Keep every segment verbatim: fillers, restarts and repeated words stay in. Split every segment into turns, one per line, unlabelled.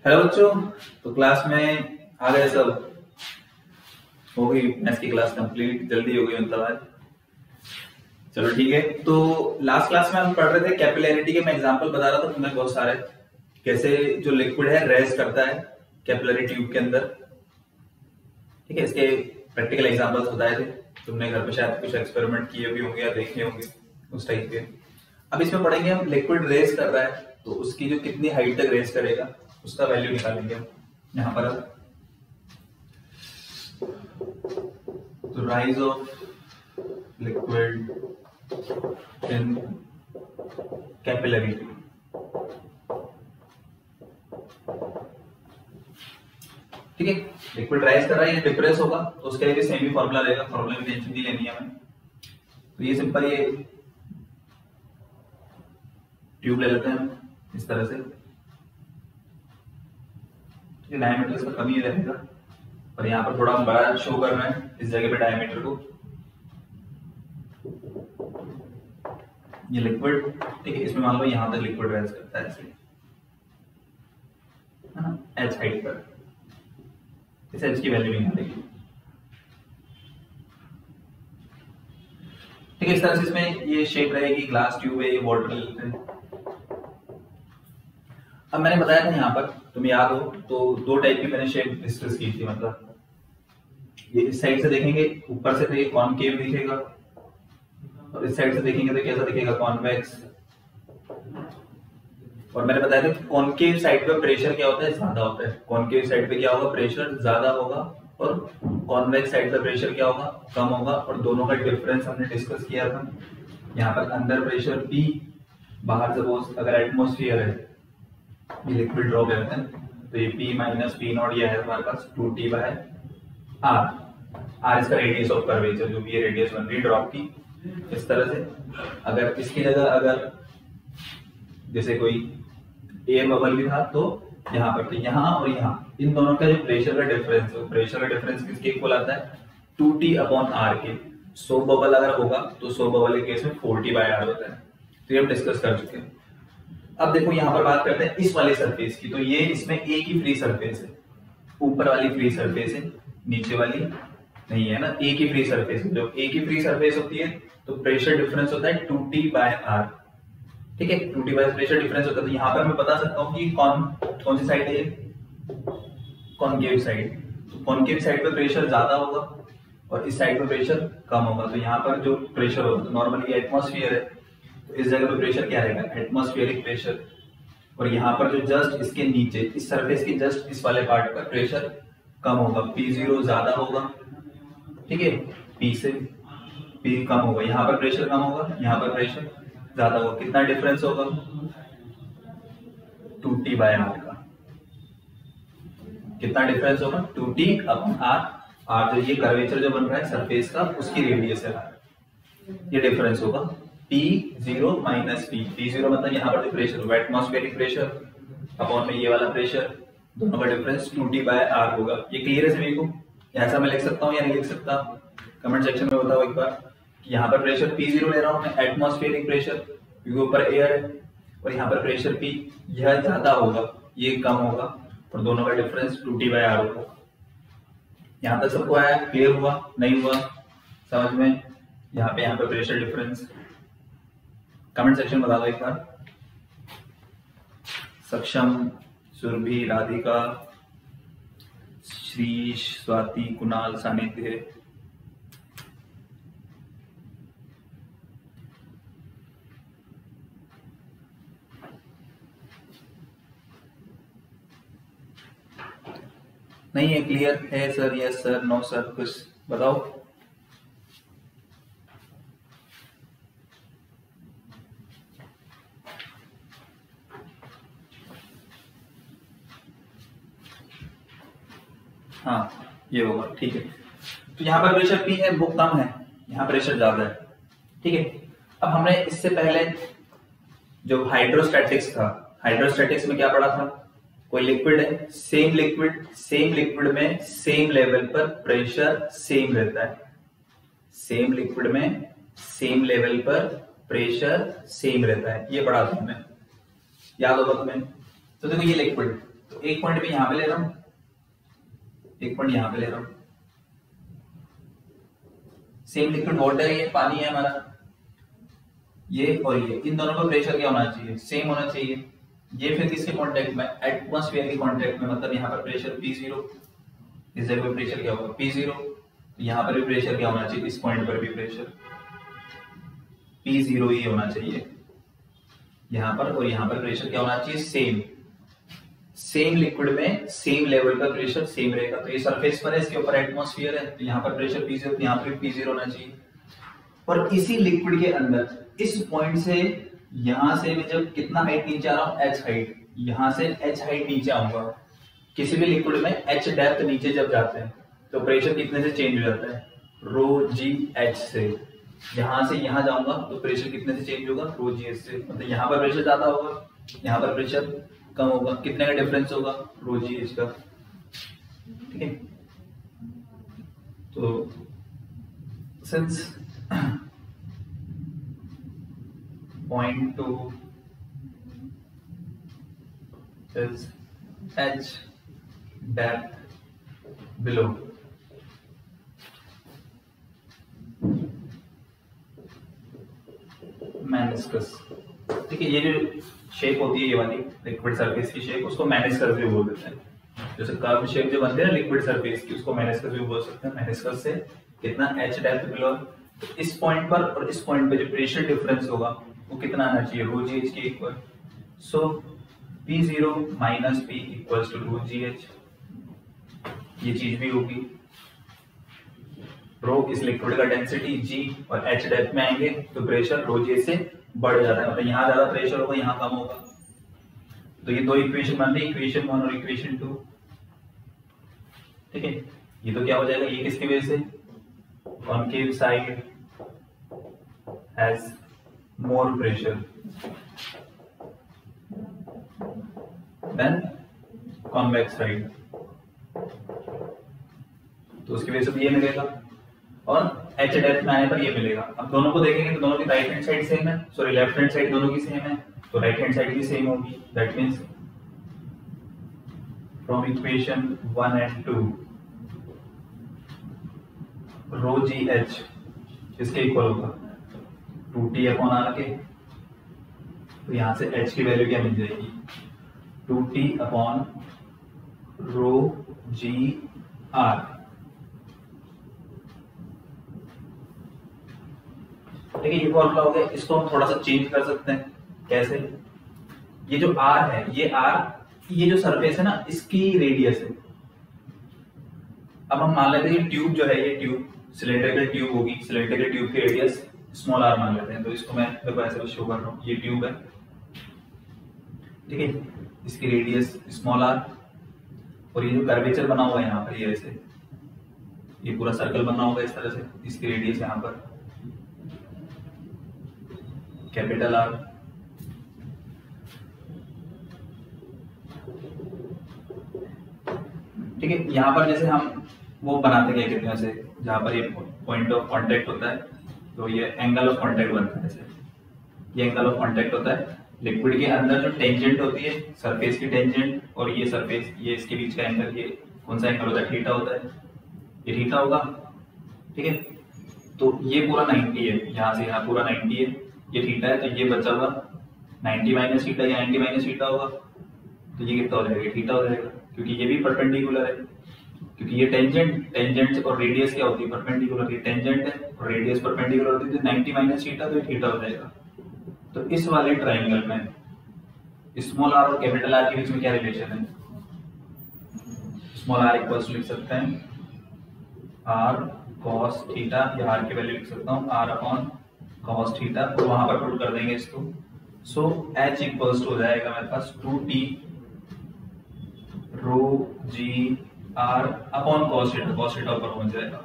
Hello बच्चों। तो class में आ गए सब, हो गई मैथ्स की क्लास कंप्लीट, जल्दी हो गई मतलब आज। चलो ठीक है। तो लास्ट क्लास में हम पढ़ रहे थे कैपिलैरिटी के, मैं एग्जांपल बता रहा था तुम्हें बहुत सारे, कैसे जो लिक्विड है रेज करता है कैपिलरी ट्यूब के अंदर। ठीक है, इसके प्रैक्टिकल एग्जांपल्स बताए थे, तुमने घर पे शायद कुछ एक्सपेरिमेंट किए भी होंगे या देखे होंगे उस टाइप के। अब इसमें पढ़ेंगे हम लिक्विड रेज कर रहा है तो उसकी जो कितनी हाइट तक रेज करेगा उसका वैल्यू निकालेंगे हम यहाँ पर। तो rise of liquid in capillary, ठीक है। लिक्विड राइज कर रहा है, ये डिप्रेस होगा तो उसके लिए भी सेम ही फॉर्मूला रहेगा, फॉर्मूला की टेंशन नहीं लेनी है हमें। तो ये सिंपल ये ट्यूब ले लेते हैं इस तरह से, डायमीटर इसका कम ही रहेगा और यहाँ पर थोड़ा हम बड़ा शो कर रहे हैं इस जगह पे डायमीटर को। ये लिक्विड, ठीक है, इसमें मान लो यहाँ तक लिक्विड राइज करता है ऐसे, है ना, एच हाइट पर। इस एच की वैल्यू निकालेंगे, ठीक है। इस तरह से इसमें ये शेप रहेगी, ग्लास ट्यूब है, ये वाटर ले लेते हैं। अब मैंने बताया था यहाँ पर, तुम्हें याद हो तो दो टाइप की मैंने शेप डिस्कस की थी, मतलब ये इस साइड से देखेंगे ऊपर से तो ये कॉनकेव दिखेगा और इस साइड से देखेंगे तो कैसा दिखेगा, कॉन्वेक्स। और मैंने बताया था कॉनकेव साइड पे प्रेशर क्या होता है, ज्यादा होता है। कॉनकेव साइड पे क्या होगा, प्रेशर ज्यादा होगा, और कॉन्वेक्स साइड पे प्रेशर क्या होगा, कम होगा। और दोनों का डिफरेंस हमने डिस्कस किया था। यहाँ पर अंदर प्रेशर P, बाहर सपोज अगर एटमोस्फियर है, ये लिक्विड ड्रॉप करते हैं तो ये P माइनस पी नॉट ये है हमारे पास two T by R. R इसका रेडियस ऑफ कर्वेचर, जो भी ये रेडियस बन रही ड्रॉप की। इस तरह से अगर इसकी जगह अगर जैसे कोई एयर बबल भी था तो यहाँ पर, तो यहाँ और यहाँ इन दोनों का जो प्रेशर का डिफरेंस है, प्रेशर का डिफरेंस किसके इक्वल आता है, टू टी अपॉन आर के। सौ बबल अगर होगा तो सौ बबल के केस में फोर्टी बाय आर होता है। तो ये हम डिस्कस कर चुके हैं। अब देखो यहाँ पर बात करते हैं इस वाले सरफेस की। तो ये इसमें एक ही फ्री सरफेस है, ऊपर वाली फ्री सरफेस है, नीचे वाली नहीं है ना, एक ही फ्री सरफेस है। जब एक ही फ्री सरफेस होती है तो प्रेशर डिफरेंस होता है टू टी बाय आर, ठीक है। Two T by pressure difference होता है। तो यहाँ पर मैं बता सकता हूँ कि कौन कौन सी साइड है, कॉनकेव साइड। तो कॉनकेव साइड पे प्रेशर ज्यादा होगा और इस साइड पे प्रेशर कम होगा। तो यहाँ पर जो प्रेशर होगा, नॉर्मली एटमॉस्फेयर है तो इस जगह पे प्रेशर क्या रहेगा, एटमॉस्फेरिक प्रेशर। और यहाँ पर जो जस्ट इसके नीचे इस सरफेस के जस्ट इस वाले पार्ट पर प्रेशर कम होगा, पी जीरो ज्यादा होगा, ठीक है, पी से पी कम होगा। यहाँ पर प्रेशर कम होगा, यहाँ पर प्रेशर ज्यादा होगा। कितना डिफरेंस होगा, टू टी बाय आर का। कितना डिफरेंस होगा, to T upon R. R जो ये कर्वेचर जो बन रहा है सरफेस का, उसकी रेडियस है, ये डिफरेंस होगा P zero minus P. P zero मतलब यहाँ पर जो प्रेशर होगा एटमॉस्फेरिक प्रेशर अपॉन में ये वाला प्रेशर, दोनों का difference two T by R होगा। ये क्लियर है सभी को? ऐसा मैं लिख सकता हूँ या नहीं लिख सकता, कमेंट सेक्शन में बताओ एक बार। कि यहाँ पर प्रेशर P जीरो ले रहा हूँ मैं, एटमॉस्फेरिक प्रेशर, क्योंकि ऊपर एयर है, और यहाँ पर प्रेशर P यह ज्यादा होगा, ये कम होगा, और दोनों का difference two T by R होगा। यहाँ तक सबको आया, क्लियर हुआ नहीं हुआ समझ में? यहाँ पे यहाँ पे प्रेशर डिफरेंस कमेंट सेक्शन बता दो एक बार। सक्षम, सुरभि, राधिका, श्रीश, स्वाति, कुणाल, सानिध्य। नहीं है, क्लियर है sir, yes sir, no sir, कुछ बताओ। हाँ ये होगा, ठीक है। तो यहाँ पर प्रेशर P है, वो कम है, यहाँ प्रेशर ज्यादा है, ठीक है। अब हमने इससे पहले जो हाइड्रोस्टैटिक्स था, हाइड्रोस्टैटिक्स में क्या पढ़ा था, कोई लिक्विड है, सेम लिक्विड सेम लिक्विड में सेम लेवल पर प्रेशर सेम रहता है। सेम लिक्विड में सेम लेवल पर प्रेशर सेम रहता है, ये पढ़ा था हमने, याद होगा तुम्हें। तो देखो ये लिक्विड, तो तो एक पॉइंट भी यहां पे ले रहा हूं, एक पॉइंट यहां पे ले रहा हूं। सेम लिक्विड वाटर है, ये पानी है हमारा, ये और ये, इन दोनों का प्रेशर क्या होना चाहिए? सेम होना चाहिए। ये फिर किसके कांटेक्ट में? एटमॉस्फेयर के कांटेक्ट में, मतलब यहाँ पर प्रेशर पी ज़ीरो, इस जगह पे प्रेशर क्या होगा? P zero. यहाँ पर भी प्रेशर क्या होना चाहिए? इस पॉइंट पर भी प्रेशर पी ज़ीरो ही होना चाहिए यहाँ पर, और यहाँ पर प्रेशर क्या होना चाहिए? सेम। सेम लिक्विड में सेम लेवल का प्रेशर सेम रहेगा। तो ये सरफेस पर है, इसके ऊपर एटमॉस्फेयर है, तो यहाँ पर प्रेशर पी ज़ीरो, यहाँ पर पी ज़ीरो होना चाहिए। और इसी लिक्विड के अंदर इस पॉइंट से यहां से मैं जब कितना हाइट नीचे आ रहा हूं? एच हाइट, यहां से एच हाइट नीचे आऊंगा। किसी भी लिक्विड में एच डेप्थ नीचे जब जाते हैं तो प्रेशर कितने से चेंज हो जाता है? रो जी एच से। यहां से यहां जाऊंगा तो प्रेशर कितने से चेंज होगा? रो जी एच से। मतलब यहाँ पर प्रेशर ज्यादा होगा, यहाँ पर प्रेशर कम होगा। कितने का डिफरेंस होगा? रो जी एच का। ठीक है, तो since point two is H depth below. Meniscus. ठीक है, ये जो शेप होती है ये वाली लिक्विड सरफेस की शेप, उसको मेनिस्कस भी बोल देते हैं। जैसे कर्व शेप जो बनती है ना लिक्विड सरफेस की, उसको मेनिस्कस भी बोल सकते हैं। मेनिस्कस से कितना? H depth below. तो इस पॉइंट पर और इस पॉइंट पे जो प्रेशर डिफरेंस होगा वो कितना आना चाहिए? रो जी एच के equal. So P zero minus P equals to rho g h. ये चीज भी होगी। रो इस लिक्विड का डेंसिटी जी और एच डेप्थ में आएंगे तो प्रेशर रो जी एच से बढ़ जाता है, मतलब यहाँ ज्यादा प्रेशर होगा, यहाँ कम होगा। तो ये दो इक्वेशन बन रही, इक्वेशन वन और इक्वेशन टू। ठीक है, ये तो क्या हो जाएगा? ये किसकी वजह से? Concave side has more pressure than convex side, तो उसकी वजह से ये मिलेगा और H डेप्थ में आने पर ये मिलेगा। अब दोनों को देखेंगे तो दोनों की राइट हैंड साइड सेम है, सॉरी लेफ्ट हैंड साइड दोनों की सेम है, तो राइट हैंड साइड भी सेम होगी। That means from equation one and two rho g h इसके इक्वल होगा टू टी अपॉन आर के। तो यहां से h की वैल्यू क्या मिल जाएगी? Two T upon rho g r. ठीक है, ये फॉर्मूला हो गया। इसको हम थोड़ा सा चेंज कर सकते हैं। कैसे? ये जो r है, ये r, ये जो सरफेस है ना, इसकी रेडियस है। अब हम मान लेते हैं ट्यूब जो है, ये ट्यूब सिलेंड्रिकल ट्यूब होगी, सिलेंड्रिकल ट्यूब की रेडियस स्मॉल आर मान लेते हैं। तो इसको मैं देखो ऐसे शो कर रहा हूँ, ये ट्यूब है, ठीक है, इसकी रेडियस स्मॉल आर, और ये जो कर्वेचर बना हुआ है यहाँ पर, ये ऐसे ये पूरा सर्कल बना होगा इस तरह से, इसकी रेडियस यहाँ पर कैपिटल आर। ठीक है, यहाँ पर जैसे हम वो बनाते क्या कहते हैं ऐसे, जहाँ पर ये पॉइंट ऑफ कांटेक्ट होता है, तो ये एंगल ऑफ कांटेक्ट बनता है ऐसे, ये एंगल ऑफ कांटेक्ट होता है। लिक्विड के अंदर जो टेंजेंट होती है, सरफेस की टेंजेंट और ये सरफेस, ये इसके बीच का एंगल, ये कौन सा एंगल होता है? थीटा होता है, ये थीटा होगा। ठीक है, तो ये पूरा नाइंटी है, यहाँ से यहाँ पूरा नाइंटी है, ये थीटा है, तो ये बचा हुआ नाइंटी माइनस थीटा या नाइंटी माइनस थीटा होगा, तो ये कितना हो जाएगा? थीटा हो जाएगा, क्योंकि ये भी परपेंडिकुलर है, क्योंकि ये टेंजेंट टेंजेंट और रेडियस क्या होती है? परपेंडिकुलर। ये टेंजेंट है और रेडियस परपेंडिकुलर होती है, तो नाइंटी माइनस थीटा, तो ये थीटा हो जाएगा। तो इस वाले ट्रायंगल में स्मॉल आर और कैपिटल आर के बीच में क्या रिलेशन है? स्मॉल आर इक्वल्स लिख सकते हैं आर कॉस थीटा, या आर की वैल्यू लिख सकता हूँ आर अपॉन कॉस थीटा, तो वहां पर पुट कर देंगे इसको। सो एच इक्वल्स हो जाएगा मेरे पास two T rho g r upon cos theta, cos theta ऊपर पहुंच जाएगा।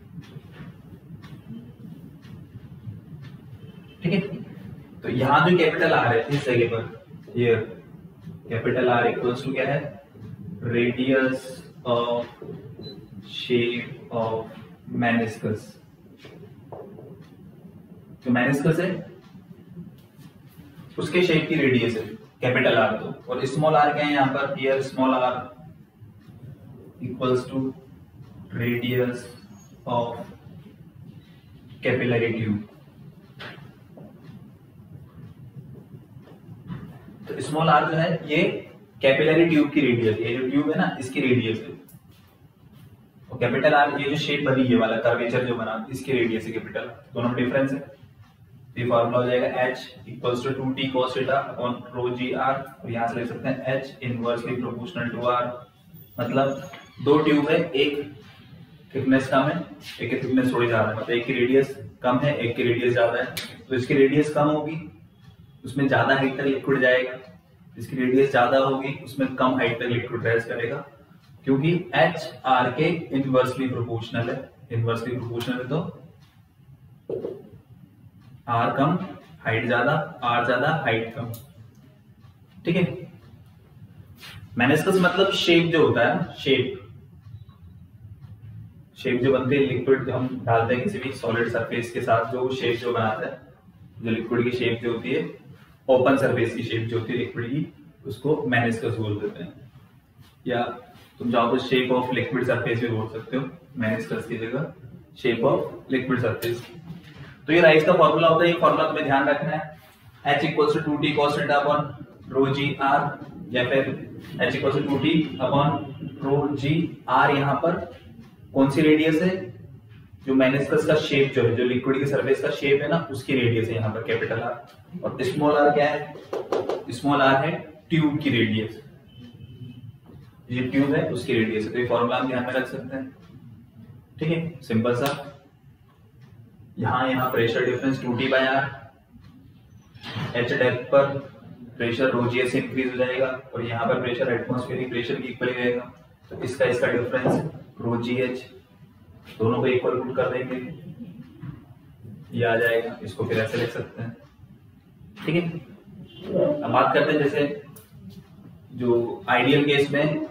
ठीक है, तो यहां जो कैपिटल आर है इस जगह पर, ये कैपिटल आर इक्वल्स टू क्या है? Radius of shape of meniscus. जो मेनिस्कस है उसके शेप की रेडियस है, कैपिटल आर दो, और स्मॉल आर क्या है यहाँ पर, here small r equals to radius of capillary tube. तो स्मॉल आर जो है ये कैपिलरी ट्यूब की रेडियस, ये जो ट्यूब है ना इसकी रेडियस है, और कैपिटल आर ये जो शेप बनी है वाला कर्वेचर जो बना इसकी रेडियस है कैपिटल, दोनों में डिफरेंस है। ये फार्मूला हो जाएगा h equals to two T cos theta upon rho g r, और यहां से लिख सकते हैं h inversely proportional to r। मतलब दो ट्यूब है, एक थिकनेस कम है, एक की थिकनेस थोड़ी ज्यादा है, मतलब एक की रेडियस कम है, एक की रेडियस ज्यादा है, तो इसकी रेडियस कम होगी उसमें ज्यादा हाइट तक लिक्विड जाएगा, इसकी रेडियस ज्यादा होगी उसमें कम हाइट तक लिक्विड रेस्ट करेगा, क्योंकि h r के इनवर्सली प्रोपोर्शनल है। इनवर्सली प्रोपोर्शनल है तो r कम हाइट ज्यादा, r ज्यादा हाइट कम, ठीक है। मेनिस्कस मतलब शेप जो होता है, शेप शेप जो बनती है लिक्विड हम डालते हैं किसी भी सॉलिड सरफेस के साथ, जो शेप जो बनाता है, जो लिक्विड की शेप जो होती है, ओपन सरफेस की शेप जो होती है लिक्विड की, उसको मेनिस्कस बोल देते हैं, या तुम चाहो तो शेप ऑफ लिक्विड सरफेस भी बोल सकते हो, मेनिस्कस की जगह शेप ऑफ लिक्विड सरफेस। तो ये राइस का फॉर्मूला होता है, ये फॉर्मूला तुम्हें ध्यान रखना है, h equals to two T cos theta upon rho g r, या फिर h equals to two T upon rho g r. यहाँ पर कौन सी रेडियस है, जो मेनिस्कस का शेप जो है, जो लिक्विड की सरफेस का शेप है ना उसकी रेडियस है यहाँ पर कैपिटल आर, और स्मॉल आर क्या है, स्मॉल आर है ट्यूब की रेडियस, ये ट्यूब है उसकी रेडियस है, तो ये फॉर्मूला हम ध्यान में रख सकते हैं, ठीक है, सिंपल सा। यहाँ यहाँ pressure difference two T by r, h depth पर प्रेशर रो जी से इंक्रीज हो जाएगा, और यहाँ पर प्रेशर एटमॉस्फेरिक प्रेशर की इक्वल ही रहेगा, तो इसका इसका डिफरेंस रो जी एच, दोनों को इक्वल पुट कर देंगे, ये आ जाएगा, इसको फिर ऐसे लिख सकते हैं, ठीक है। अब बात करते हैं जैसे जो आइडियल केस में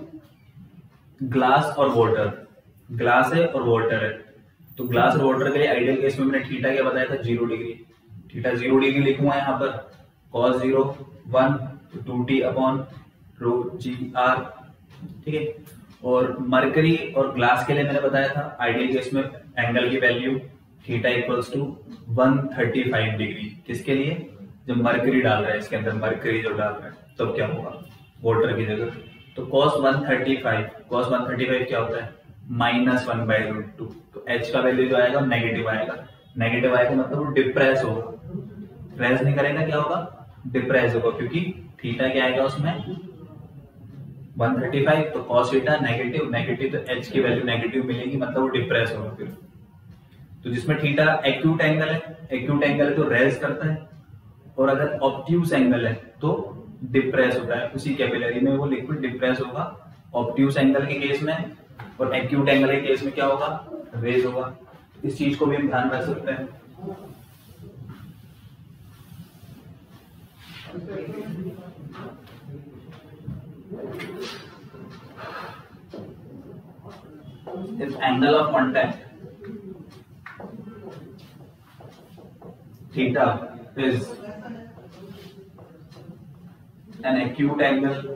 ग्लास और वाटर, ग्लास है और वाटर है, तो ग्लास और वाटर के लिए आइडियल केस में मैंने थीटा क्या बताया था, zero degree, theta zero degree लिखूंगा यहाँ पर, cos zero one two T upon rho g r, ठीक है। और मरकरी और ग्लास के लिए मैंने बताया था आइडियल केस में एंगल की value theta equals to one thirty five degree, किसके लिए, जब मरकरी डाल रहा है इसके अंदर, मरकरी जो डाल रहा है तब तो क्या होगा वाटर की जगह, तो cos one thirty five, cos one thirty five क्या होता है, minus one by root two, तो h का वैल्यू जो आएगा नेगेटिव आएगा, नेगेटिव आएगा मतलब वो डिप्रेस होगा, रेस नहीं करेगा, क्या होगा, डिप्रेस होगा, क्योंकि थीटा क्या आएगा उसमें वन थर्टी फाइव, तो cos थीटा नेगेटिव, नेगेटिव तो h की वैल्यू नेगेटिव मिलेगी, मतलब वो डिप्रेस होगा फिर। तो जिसमें थीटा एक्यूट एंगल है, एक्यूट एंगल है तो रेस करता है, और अगर ऑब्ट्यूस एंगल है तो डिप्रेस होता है, उसी कैपिलरी में वो लिक्विड डिप्रेस होगा ऑब्ट्यूस एंगल के केस में, और एक्यूट एंगल के केस में क्या होगा, रेज होगा। इस चीज को भी हम ध्यान रख सकते हैं। If angle of contact theta is an acute angle,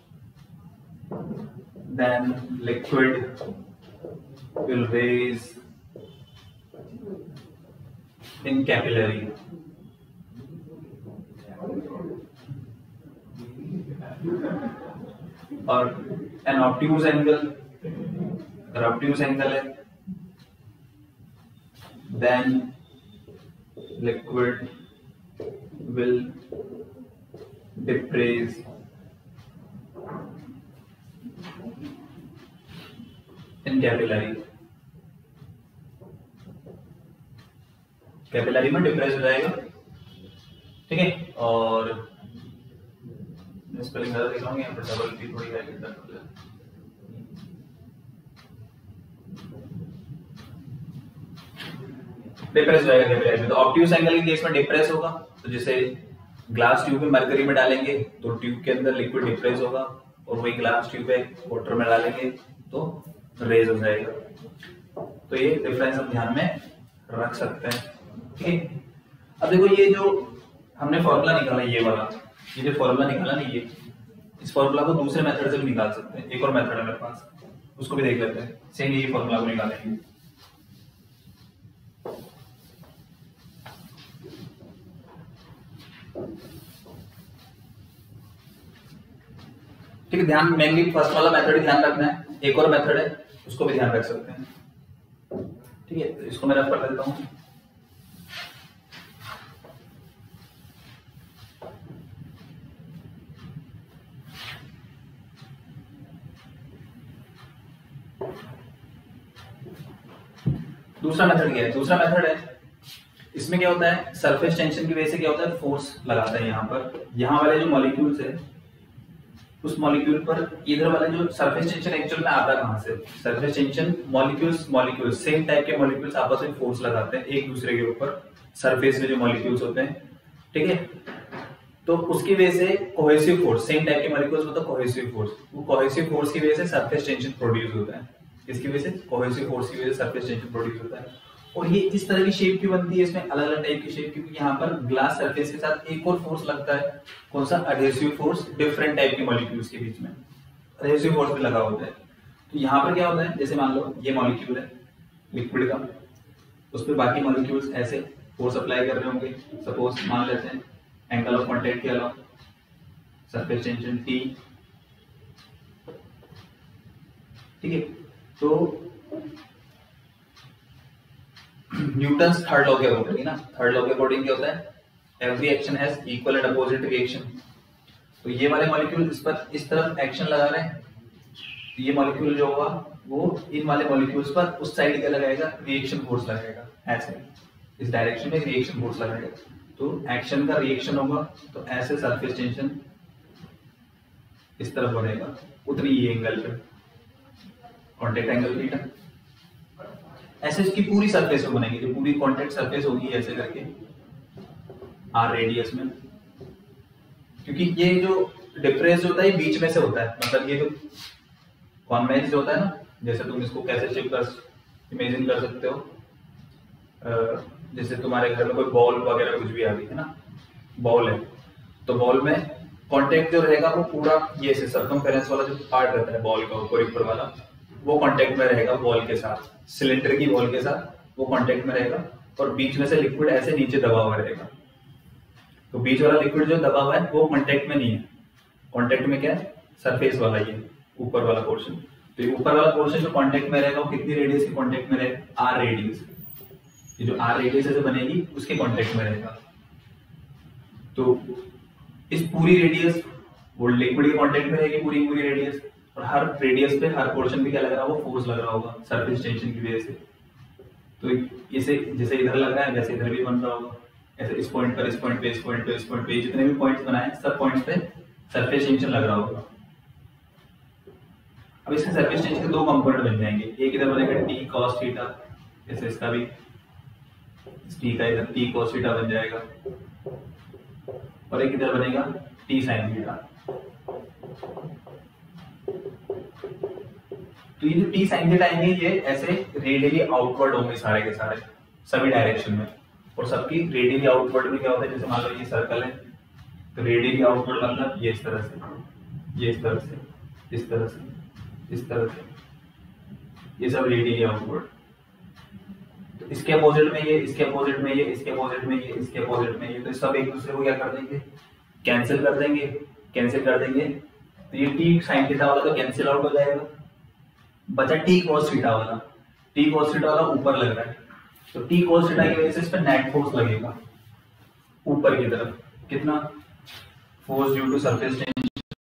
then liquid will raise in capillary. और an obtuse angle, अगर obtuse angle है, then liquid will depress in capillary. Capillary में डिप्रेस हो जाएगा, ठीक है। और स्पेलिंग गलत लिखा हूँ, यहाँ पर डबल पी थोड़ी वैलिड कर दो, डिप्रेस हो जाएगा कैपिलरी में। तो ऑब्ट्यूस एंगल के केस में डिप्रेस होगा, तो जैसे ग्लास ट्यूब में मरकरी में डालेंगे तो ट्यूब के अंदर लिक्विड डिप्रेस होगा, और वही ग्लास ट्यूब पे वाटर में डालेंगे तो रेज हो जाएगा। तो ये डिफरेंस हम ध्यान में रख सकते हैं, ठीक है। अब देखो ये जो हमने फॉर्मूला निकाला ये वाला, ये जो फॉर्मूला निकाला नहीं, ये इस फॉर्मूला को दूसरे मेथड से भी निकाल सकते हैं। एक और मेथड है मेरे पास, उसको भी देख लेते हैं। सेम यही फॉर्मूला को निकालेंगे। ठीक है, ध्यान मेनली फर्स्ट वाला मेथड ध्यान रखना है। एक और मेथड है, उसको भी ध्यान रख सकते हैं। ठीक है, तो इसको मैं रफ कर देता हूं। दूसरा मेथड क्या है? दूसरा मेथड है, इसमें क्या होता है, सरफेस टेंशन की वजह से क्या होता है, फोर्स लगाता है। यहाँ पर यहाँ वाले जो मॉलिक्यूल्स है, उस मॉलिक्यूल पर इधर वाला जो सरफेस टेंशन एक्चुअल में आता कहां से? Surface tension molecules molecules same type के मॉलिक्यूल्स आपस में फोर्स लगाते हैं एक दूसरे के ऊपर, सरफेस में जो मॉलिक्यूल्स होते हैं। ठीक है, तो उसकी वजह से कोहेसिव फोर्स, सेम टाइप के मॉलिक्यूल्स होता है कोहेसिव फोर्स, वो कोहेसिव फोर्स की वजह से सरफेस टेंशन प्रोड्यूस होता है। इसकी वजह से कोहेसिव फोर्स की वजह से सरफेस टेंशन प्रोड्यूस होता है। और ये इस तरह की शेप क्यों बनती है, इसमें अलग अलग टाइप की शेप, क्योंकि यहाँ पर ग्लास सरफेस के साथ एक और फोर्स लगता है। कौन सा? एडहेसिव फोर्स, डिफरेंट टाइप के मॉलिक्यूल्स के बीच में एडहेसिव फोर्स भी लगा होता है। तो यहाँ पर क्या होता है, जैसे मान लो ये मॉलिक्यूल है लिक्विड का, उस पर बाकी मॉलिक्यूल्स ऐसे फोर्स अप्लाई कर रहे होंगे। सपोज मान लेते हैं एंगल ऑफ कांटेक्ट के अलावा सरफेस टेंशन टी। ठीक है, तो न्यूटन्स थर्ड लॉ के अकॉर्डिंग ना, थर्ड लॉ के अकॉर्डिंग क्या होता है, every action has equal and opposite reaction. तो ये वाले मॉलिक्यूल इस पर इस तरफ एक्शन लगा रहे हैं, तो ये मॉलिक्यूल जो होगा वो इन वाले मॉलिक्यूल्स पर उस साइड क्या लगाएगा, रिएक्शन फोर्स लगाएगा। ऐसे इस डायरेक्शन में रिएक्शन फोर्स लगाएगा, तो एक्शन का रिएक्शन होगा, तो ऐसे सरफेस टेंशन इस तरफ बढ़ेगा, उतनी ये एंगल पे कांटेक्ट एंगल थीटा। ऐसे इसकी पूरी सरफेस में बनेगी, जो पूरी कांटेक्ट सरफेस होगी ऐसे करके आर रेडियस में। क्योंकि ये जो डिफरेंस होता है ये बीच में से होता है, मतलब ये जो कॉन्वेक्स होता है ना, जैसे तुम इसको कैसे शेप कर इमेजिन कर सकते हो, जैसे तुम्हारे घर में कोई बॉल वगैरह कुछ भी आ गई है ना, बॉल है, तो बॉल में कांटेक्ट जो रहेगा वो पूरा ये से सर्कमफेरेंस वाला जो पार्ट रहता है बॉल का ऊपर ऊपर वाला, वो कांटेक्ट में रहेगा बॉल के साथ, सिलेंडर की बॉल के साथ वो कांटेक्ट में रहेगा, और बीच में से लिक्विड ऐसे नीचे दबा हुआ रहेगा। तो बीच वाला लिक्विड जो दबा हुआ है वो कांटेक्ट में नहीं है, कांटेक्ट में क्या है, सरफेस वाला ये ऊपर वाला पोर्शन। तो ये ऊपर वाला पोर्शन जो कांटेक्ट में रहेगा वो कितनी रेडियस के कांटेक्ट में रहेगा, आर रेडियस। ये जो आर रेडियस से बनेगी उसके कांटेक्ट में रहेगा। तो इस पूरी रेडियस वो लिक्विड के कांटेक्ट में रहेगी पूरी पूरी रेडियस, और हर रेडियस पे हर पोर्शन पे क्या लग रहा है, वो फोर्स लग रहा होगा सरफेस टेंशन की वजह से। तो इसे जैसे इधर लग रहा है वैसे इधर भी बन रहा होगा, ऐसे इस पॉइंट पर इस पॉइंट पे इस पॉइंट पे इस पॉइंट पे जितने भी पॉइंट्स बनाए सब पॉइंट्स पे सरफेस टेंशन लग रहा होगा। अब इसके सरफेस टेंशन के दो कंपोनेंट बन जाएंगे, एक इधर बनेगा टी कॉस थीटा, जैसे इसका भी टी का इधर टी कॉस थीटा बन जाएगा, और एक इधर बनेगा टी साइन थीटा। तो ये जो टी साइन थीटा आएंगे ये ऐसे रेडियली आउटवर्ड होंगे सारे के सारे सभी डायरेक्शन में, और सबकी रेडियली आउटवर्ड में क्या होता है, जैसे मान लो ये सर्कल है तो रेडियली आउटवर्ड मतलब ये इस तरह से, ये इस तरह से, इस तरह से, इस तरह से, ये सब रेडियली आउटवर्ड। तो इसके अपोजिट में ये, इसके अपोजिट में ये, इसके अपोजिट में ये, इसके अपोजिट में ये, तो सब एक दूसरे को क्या कर देंगे, कैंसिल कर देंगे, कैंसिल कर देंगे। तो ये टी साइन थीटा वाला तो कैंसिल आउट हो जाएगा, बचा टी कॉस थीटा वाला। टी कॉस थीटा वाला ऊपर लग रहा है, तो टी कॉस थीटा की वजह से इस पर नेट फोर्स लगेगा ऊपर की तरफ, कितना force due to surface tension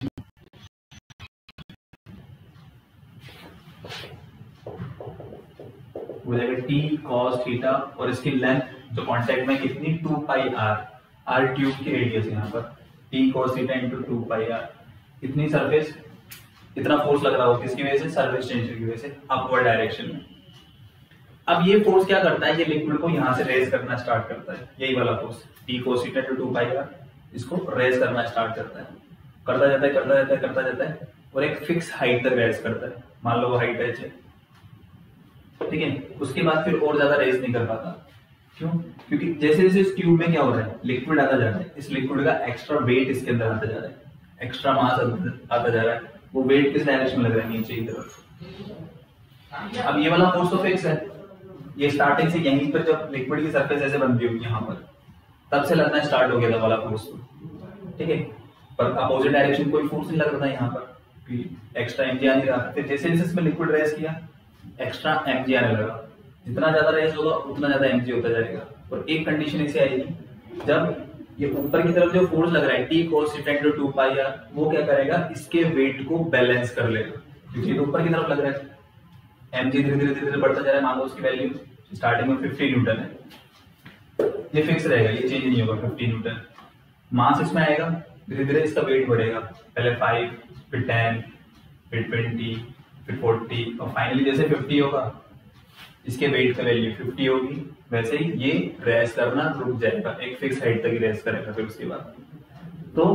हो जाएगा टी कॉस थीटा, और इसकी लेंथ जो कांटेक्ट में कितनी, two pi r, r tube की रेडियस यहाँ पर, T cos theta into two pi r, इतनी सरफेस इतना फोर्स लग रहा हो, किसकी वजह से, सरफेस टेंशन की वजह से अपवर्ड डायरेक्शन में। अब ये फोर्स क्या करता है, ये लिक्विड को यहाँ से रेज करना स्टार्ट करता है, यही वाला force T cos theta two two pi r, इसको रेज करना स्टार्ट करता है, करता जाता है करता जाता है करता जाता है और एक फिक्स हाइट तक रेज करता है, मान लो वो हाइट है, ठीक है। उसके बाद फिर और ज्यादा रेज नहीं कर पाता, क्यों? क्योंकि जैसे जैसे इस ट्यूब में क्या हो रहा है, लिक्विड आता जा रहा है, इस लिक्विड का एक्स्ट्रा वेट इसके अंदर आता जा रहा है, एक्स्ट्रा मास आता जा रहा है, वो वेट किस डायरेक्शन में लग रहा है, नीचे की तरफ। अब ये वाला फोर्स तो फिक्स है, ये स्टार्टिंग से यहीं पर जब लिक्विड की सरफेस ऐसे बनती होगी यहाँ पर, तब से लगना स्टार्ट हो गया था वाला फोर्स, ठीक है। पर अपोजिट डायरेक्शन कोई फोर्स नहीं लग रहा था यहाँ पर, एक्स्ट्रा एमजी आ नहीं रहा। फिर जैसे जैसे इसमें लिक्विड रेस किया, एक्स्ट्रा एमजी आने लगा, जितना ज्यादा रेस होगा उतना ज्यादा एमजी होता जाएगा। और एक कंडीशन ऐसी आएगी, जब ये ऊपर की तरफ जो फोर्स लग रहा है T cos theta into two pi r, वो क्या करेगा, इसके वेट को बैलेंस कर लेगा, क्योंकि तो ऊपर की तरफ लग रहा है, एमजी धीरे धीरे धीरे बढ़ता जा रहा है। मान लो उसकी वैल्यू स्टार्टिंग में फिफ्टी न्यूटन है, ये फिक्स रहेगा, ये चेंज नहीं होगा फिफ्टी न्यूटन। मास इसमें आएगा, धीरे धीरे इसका वेट बढ़ेगा, पहले फाइव, फिर टेन, फिर ट्वेंटी, फिर फोर्टी, और फाइनली जैसे फिफ्टी होगा, इसके वेट का वैल्यू फिफ्टी होगी, वैसे ही ये रेस करना रुक जाएगा, एक फिक्स हाइट तक ही रेस करेगा। फिर उसके बाद तो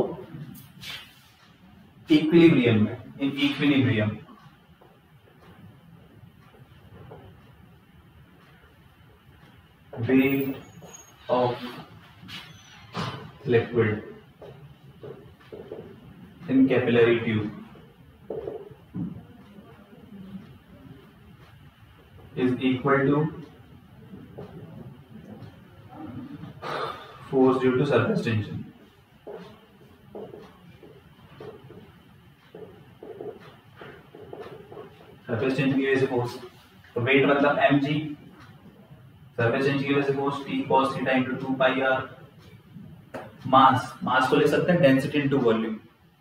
इक्विलिब्रियम में, in equilibrium weight of liquid in capillary tube is equal to force due to surface tension. Surface tension की वजह से फोर्स, तो वेट मतलब mg, सरफेस टेंशन की वजह से force t cos theta into two pi r। Mass, mass को ले सकते हैं डेंसिटी इनटू वॉल्यूम।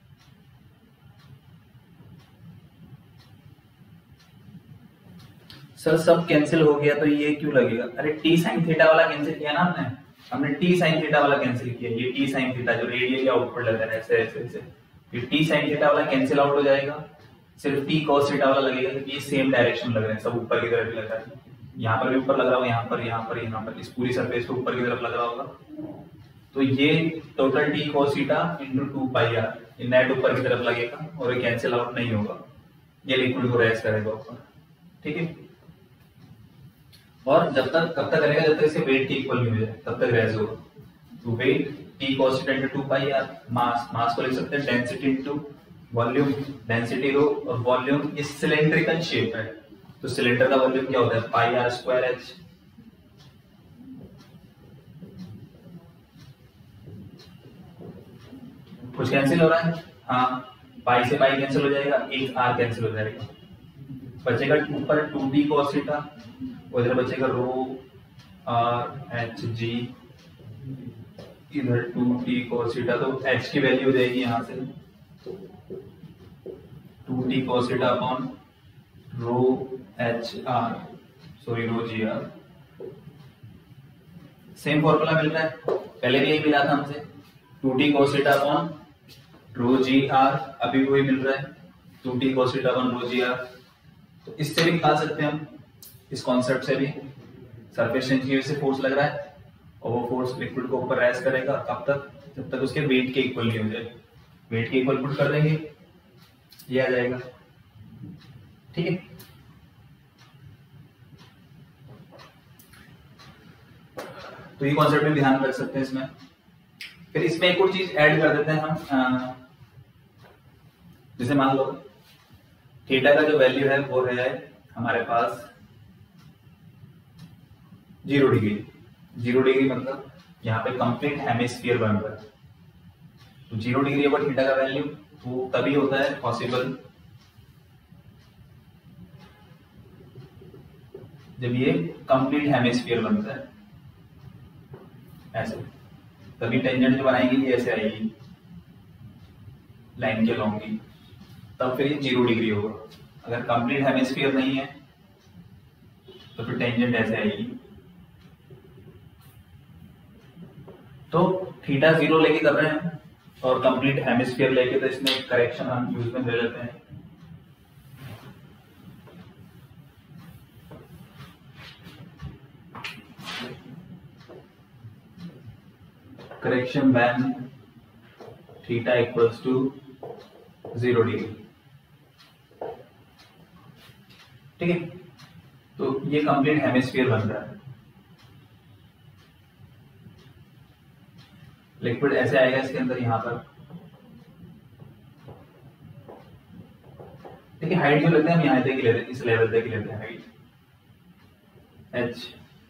सर सब कैंसिल हो गया तो ये क्यों लगेगा? अरे t sin थीटा वाला कैंसिल किया ना हमने, हमने t sin थीटा वाला कैंसिल किया, ये t sin थीटा जो रेडियली आउटपुट लग रहा है ऐसे ऐसे ऐसे, ये t sin थीटा वाला कैंसिल आउट हो जाएगा, सिर्फ t cos थीटा वाला लगेगा, क्योंकि ये सेम डायरेक्शन लग रहे हैं, सब ऊपर की तरफ ही लग रहा है। यहाँ पर भी ऊपर लग रहा होगा, यहाँ पर, यहाँ पर, यहाँ पर, इस पूरी सरफेस पे ऊपर की तरफ लग रहा होगा। तो ये total t cos theta into two pi r, ये नेट ऊपर की तरफ लगेगा और ये कैंसिल आउट नहीं होगा, ये लिक्विड को रेस करेगा ऊपर, ठीक है। और जब तक कब तक करेगा, जब तक इसके वेट के इक्वल नहीं हो जाए तब तक रेस होगा। तो weight t cos theta into two pi r, mass, mass को लिख सकते हैं density into volume, density rho, और वॉल्यूम इस सिलेंड्रिकल शेप है, तो सिलेंडर का वॉल्यूम क्या होता है, पाई आर स्क्वायर एच। कुछ कैंसिल हो रहा है, हाँ, पाई से पाई कैंसिल हो जाएगा, एक आर कैंसिल हो जाएगा, बचेगा ऊपर टू डी cos थीटा, उधर बचेगा रो आर एच जी, इधर टू डी cos थीटा, तो एच की वैल्यू हो जाएगी यहाँ से two D cos theta upon rho h r, sorry rho g r. Same formula मिल रहा है, पहले भी यही मिला था हमसे, two D cos theta upon rho g r, अभी वही मिल रहा है, two D cos theta upon rho g are. तो इससे भी निकाल सकते हैं हम, इस कॉन्सेप्ट से भी, सरफेस टेंशन की वजह से फोर्स लग रहा है और वो फोर्स लिक्विड को ऊपर राइज करेगा, कब तक, जब तक उसके वेट के इक्वल नहीं हो जाए। वेट के इक्वल पुट कर देंगे, ये आ जाएगा, ठीक है। तो ये कॉन्सेप्ट भी ध्यान रख सकते हैं इसमें। फिर इसमें एक और चीज ऐड कर देते हैं हम, जैसे मान लो थीटा का जो वैल्यू है वो है हमारे पास जीरो डिग्री। जीरो डिग्री मतलब यहाँ पे कंप्लीट हेमिस्फीयर बन रहा है, तो जीरो डिग्री ओवर थीटा का वैल्यू वो तभी होता है पॉसिबल जब ये कंप्लीट हेमिस्फीयर बनता है, ऐसे, तभी टेंजेंट जो बनाएगी ये ऐसे आएगी लाइन के लॉन्ग की, तब फिर ये जीरो डिग्री होगा। अगर कंप्लीट हेमिस्फीयर नहीं है तो फिर टेंजेंट ऐसे आएगी। तो थीटा जीरो लेके कर रहे हैं और कंप्लीट हेमिस्फीयर लेके, तो इसमें करेक्शन हम यूज में ले लेते हैं। Correction when theta equals to zero degree, ठीक है। तो ये कंप्लीट हेमिस्फीयर बन रहा है, लिक्विड ऐसे आएगा इसके अंदर यहाँ पर, ठीक है। हाइट जो लेते हैं हम यहाँ तक ही लेते हैं, इस लेवल तक ही लेते हैं हाइट h।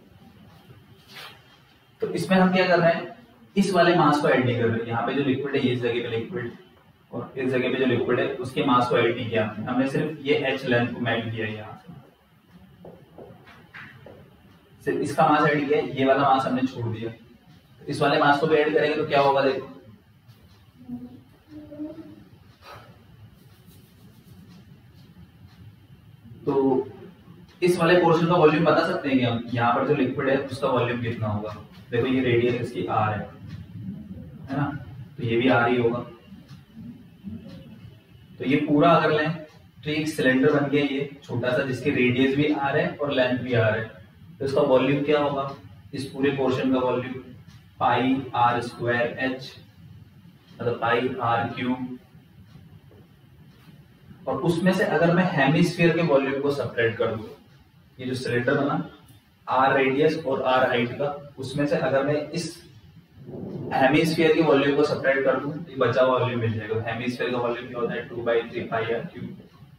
तो इसमें हम क्या कर रहे हैं, इस वाले मास को ऐड नहीं कर रहे। यहाँ पे जो लिक्विड है, ये इस जगह पे लिक्विड और इस जगह पे जो लिक्विड है उसके मास को ऐड नहीं किया हमने हमने सिर्फ ये h लेंथ को ऐड किया है। यहाँ सिर्फ इसका मास ऐड किया है, ये वाला मास हमने छोड़ दिया। इस वाले मास को भी ऐड करेंगे तो क्या होगा, देखो तो इस वाले पोर्शन का वॉल्यूम बता सकते हैं कि हम यहाँ पर जो लिक्विड है उसका वॉल्यूम कितना होगा। देखो ये रेडियस इसकी आर है है ना, तो ये भी आर ही होगा। तो ये पूरा अगर लें तो एक सिलेंडर बन गया ये छोटा सा, जिसकी रेडियस भी आर है और लेंथ भी आर है। तो इसका वॉल्यूम क्या होगा, इस पूरे पोर्शन का volume pi r square h, मतलब पाई आर क्यूब। और उसमें से अगर मैं हेमिस्फीयर के वॉल्यूम को सेपरेट कर दूं, ये जो सिलेंडर बना आर रेडियस और आर हाइट का, उसमें से अगर मैं इस हेमिस्फीयर के वॉल्यूम को सेपरेट कर दूं तो बचा हुआ वॉल्यूम मिल जाएगा। हेमिस्फीयर का वॉल्यूम क्या होता है, two by three pi are cube.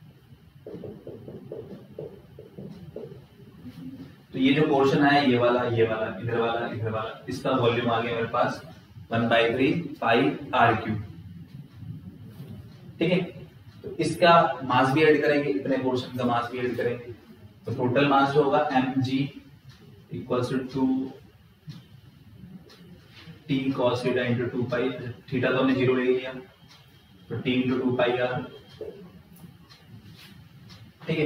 तो ये जो पोर्शन है, ये वाला ये वाला इधर वाला इधर वाला, इसका वॉल्यूम आ गया मेरे पास one by three pi are cube, ठीक है। तो इसका मास भी ऐड करेंगे, इतने पोर्शन का मास भी ऐड करेंगे, तो टोटल मास जो होगा m g equals to two T cos theta into two pi, theta तो हमने जीरो ले लिया, तो T into two pi r, ठीक है।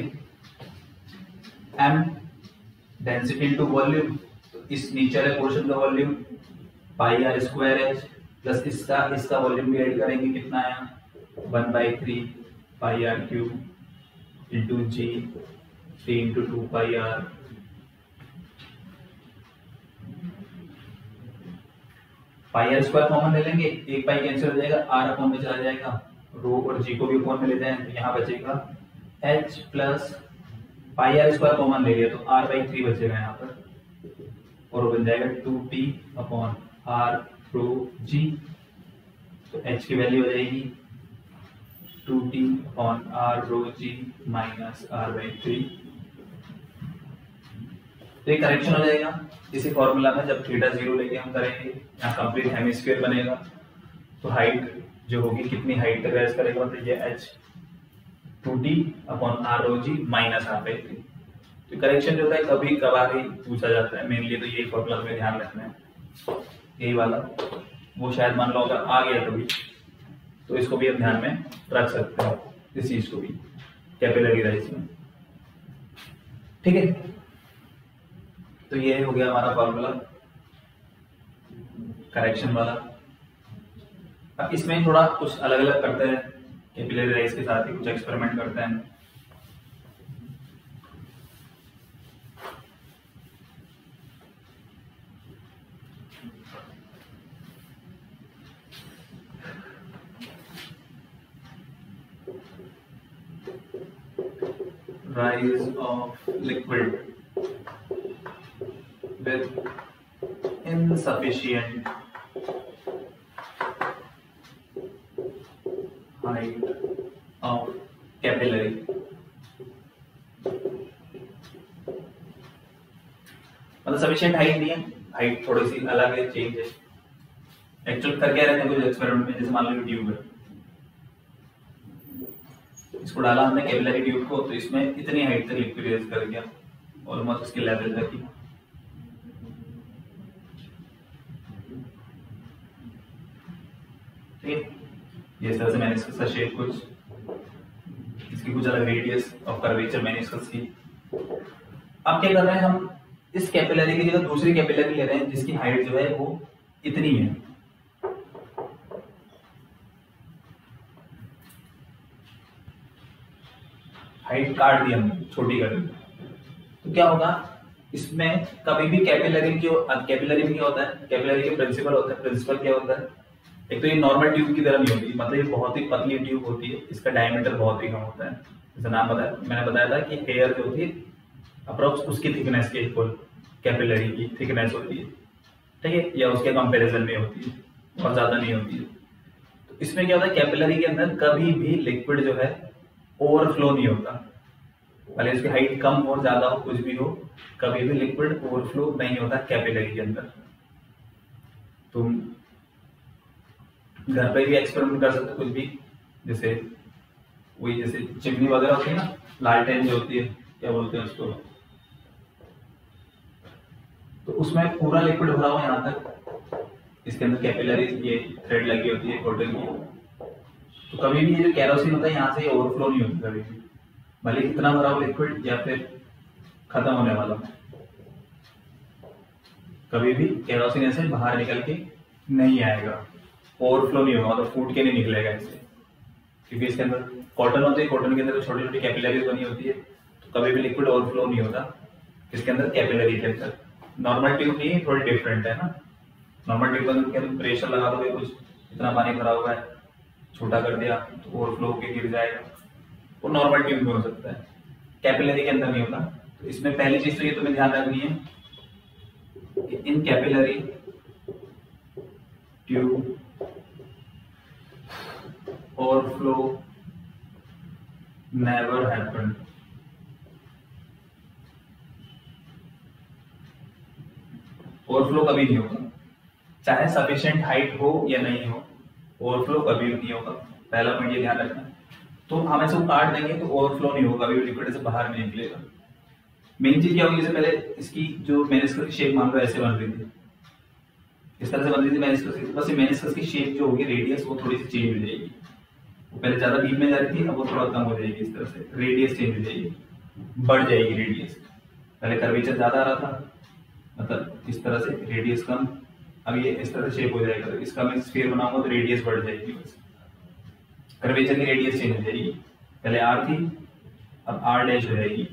एम डेंसिटी इंटू वॉल्यूम, तो इस नीचे वाले पोर्शन का volume pi r square h plus इसका इसका वॉल्यूम भी ऐड करेंगे, कितना आया one by three pi are cube into g three into two pi r. Pi r square common ले लेंगे, एक पाई कैंसिल हो जाएगा, आर अपॉन में चला जाएगा, रो और जी को भी अपॉन में ले जाएं तो यहाँ बचेगा h plus pi r square common ले लिया तो आर बाई थ्री बचेगा यहाँ पर, और बन जाएगा two T upon r rho g. तो एच की वैल्यू हो जाएगी two T upon r rho g minus r by three. तो ये करेक्शन हो जाएगा इसी फॉर्मूला में, जब थीटा जीरो लेके हम करेंगे, यहाँ कंप्लीट हेमिस्फीयर बनेगा। तो हाइट जो होगी कितनी हाइट तक रेज करेगा, तो ये h two T upon r rho g minus r by three. तो करेक्शन जो होता है कभी कभार ही पूछा जाता है, मेनली तो यही फॉर्मूला में ध्यान रखना है, यही वाला। वो शायद मान लो अगर आ गया कभी तो इसको भी हम ध्यान में रख सकते हैं, इस चीज को भी कैपिलरी राइज में, ठीक है। तो ये हो गया हमारा फॉर्मूला करेक्शन वाला। अब इसमें थोड़ा कुछ अलग अलग करते हैं, कैपिलरी राइज के साथ ही कुछ एक्सपेरिमेंट करते हैं। Rise of liquid with insufficient height of capillary। मतलब सफिशिएंट हाइट नहीं है, हाइट थोड़ी सी अलग है, चेंज है। एक्चुअल कर क्या रहे थे कुछ एक्सपेरिमेंट में, जैसे मान लो ट्यूब है, इसको डाला हमने कैपिलरी ट्यूब को, तो इसमें इतनी हाइट तक लिक्विड रेज कर दिया, ऑलमोस्ट उसके लेवल तक ही। ठीक, ये तरह से मैंने इसका शेप कुछ, इसकी कुछ अलग रेडियस ऑफ कर्वेचर मैंने इसका की। अब क्या कर रहे हैं हम, इस कैपिलरी की जगह दूसरी कैपिलरी ले रहे हैं जिसकी हाइट जो है वो इतनी है। हाइट काट दी हमने, छोटी कर दी, तो क्या होगा इसमें, कभी भी कैपिलरी की कैपिलरी में क्या होता है, कैपिलरी के प्रिंसिपल होता है। प्रिंसिपल क्या होता है, एक तो ये नॉर्मल ट्यूब की तरह नहीं होती, मतलब ये बहुत ही पतली ट्यूब होती है, इसका डायमीटर बहुत ही कम होता है। जैसे नाम बताया मैंने बताया था कि हेयर जो होती है अप्रोक्स उसकी थिकनेस के इक्वल कैपिलरी की थिकनेस होती है, ठीक है, या उसके कंपैरिजन में होती है, और ज्यादा नहीं होती है। तो इसमें क्या होता है, कैपिलरी के अंदर कभी भी लिक्विड जो है ओवरफ्लो नहीं होता, भले इसकी हाइट कम हो ज्यादा हो कुछ भी हो, कभी भी लिक्विड ओवरफ्लो नहीं होता कैपिलरी के अंदर। तुम घर पे भी एक्सपेरिमेंट कर सकते हो कुछ भी, जैसे वही जैसे चिमनी वगैरह होती है ना, लालटेन जो होती है, क्या बोलते हैं उसको, तो उसमें पूरा लिक्विड भरा हुआ यहाँ तक, इसके अंदर कैपिलरी ये थ्रेड लगी होती है कॉटन की, तो कभी भी ये जो कैरोसिन होता है यहाँ से ओवरफ्लो नहीं होता कभी भी, भले कितना भरा हो लिक्विड या फिर खत्म होने वाला, कभी भी कैरोसिन ऐसे बाहर निकल के नहीं आएगा, ओवरफ्लो नहीं होगा, मतलब फूट के नहीं निकलेगा इससे, क्योंकि इसके अंदर कॉटन होती है, कॉटन के अंदर छोटी छोटी कैपिलरीज बनी होती है, तो कभी भी लिक्विड ओवरफ्लो नहीं होता इसके अंदर कैपिलरी के अंदर। नॉर्मल ट्यूब नहीं, थोड़ी डिफरेंट है ना, नॉर्मल ट्यूब के अंदर प्रेशर लगा दोगे, कुछ इतना पानी भरा हुआ है, छोटा कर दिया तो ओवरफ्लो होकर गिर जाएगा, वो नॉर्मल ट्यूब में हो सकता है, कैपिलरी के अंदर नहीं होता। तो इसमें पहली चीज तो ये तुम्हें ध्यान रखनी है कि in capillary tube overflow never happen, overflow कभी नहीं होगा, चाहे सफिशिएंट हाइट हो या नहीं हो, ओवरफ्लो कभी नहीं होगा, पहला पॉइंट ये ध्यान रखना। तो हम ऐसे काट देंगे तो ओवरफ्लो नहीं होगा, कभी लिक्विड से बाहर नहीं निकलेगा। मेन चीज क्या होगी, जैसे पहले इसकी जो मेनिस्कस की शेप मान लो ऐसे बन रही थी, इस तरह से बन रही थी मेनिस्कस की, बस ये मेनिस्कस की शेप जो होगी रेडियस वो थोड़ी सी चेंज हो जाएगी, वो पहले ज्यादा डीप में जा रही थी, अब वो थोड़ा कम हो जाएगी, इस तरह से रेडियस चेंज हो जाएगी, बढ़ जाएगी रेडियस, पहले कर्वेचर ज्यादा आ रहा था, मतलब इस तरह से रेडियस कम, अब ये इस तरह से शेप हो जाएगा, तो इसका मैं स्फीयर बनाऊंगा तो रेडियस बढ़ जाएगी, बस कर्वेचर की रेडियस चेंज हो जाएगी, पहले आर थी अब आर डैश हो जाएगी,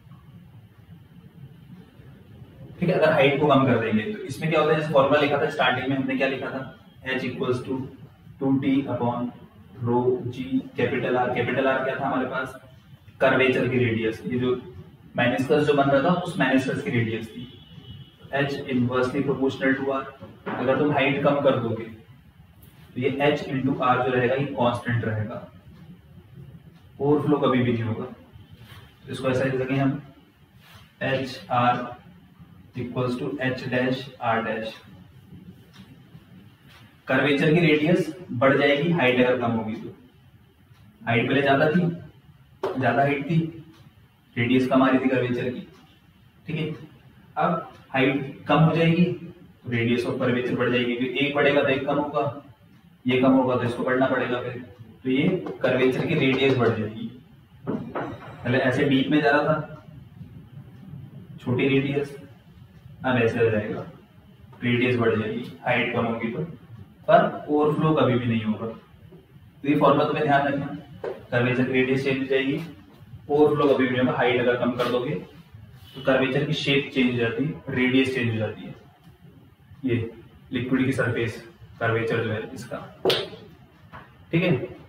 ठीक है। अगर हाइट को कम कर देंगे तो इसमें क्या होता है, जैसे फॉर्मूला लिखा था स्टार्टिंग में, हमने क्या लिखा था, h equals to two T upon rho g capital R, capital R क्या था हमारे पास, कर्वेचर की रेडियस, ये जो मेनिस्कस जो बन रहा था उस मेनिस्कस की रेडियस थी, h inversely proportional to r, अगर तुम हाइट कम कर दोगे तो ये h इंटू आर जो रहेगा ये कांस्टेंट रहेगा, ओवरफ्लो कभी भी नहीं होगा। तो इसको ऐसा लिख सकें हम H R equals to H dash R dash, curvature की रेडियस बढ़ जाएगी हाइट अगर कम होगी तो, हाइट पहले ज्यादा थी, ज्यादा हाइट थी, रेडियस कम आ रही थी कर्वेचर की, ठीक है। अब हाइट कम हो जाएगी तो रेडियस और कर्वेचर बढ़ जाएगी, क्योंकि एक बढ़ेगा तो एक कम होगा, ये कम होगा तो इसको बढ़ना पड़ेगा फिर, तो ये कर्वेचर की रेडियस बढ़ जाएगी, पहले ऐसे डीप में जा रहा था छोटी रेडियस, अब ऐसे हो जाएगा रेडियस बढ़ जाएगी, हाइट कम होगी तो, पर ओवरफ्लो कभी भी नहीं होगा। तो ये फॉर्मूला तुम्हें ध्यान रखना, कर्वेचर की रेडियस चेंज हो जाएगी, ओवरफ्लो कभी भी नहीं होगा, हाइट अगर कम कर दोगे तो कर्वेचर की शेप चेंज हो जाती है, रेडियस चेंज हो जाती है, ये लिक्विड की सरफेस कर्वेचर जो है इसका, ठीक है।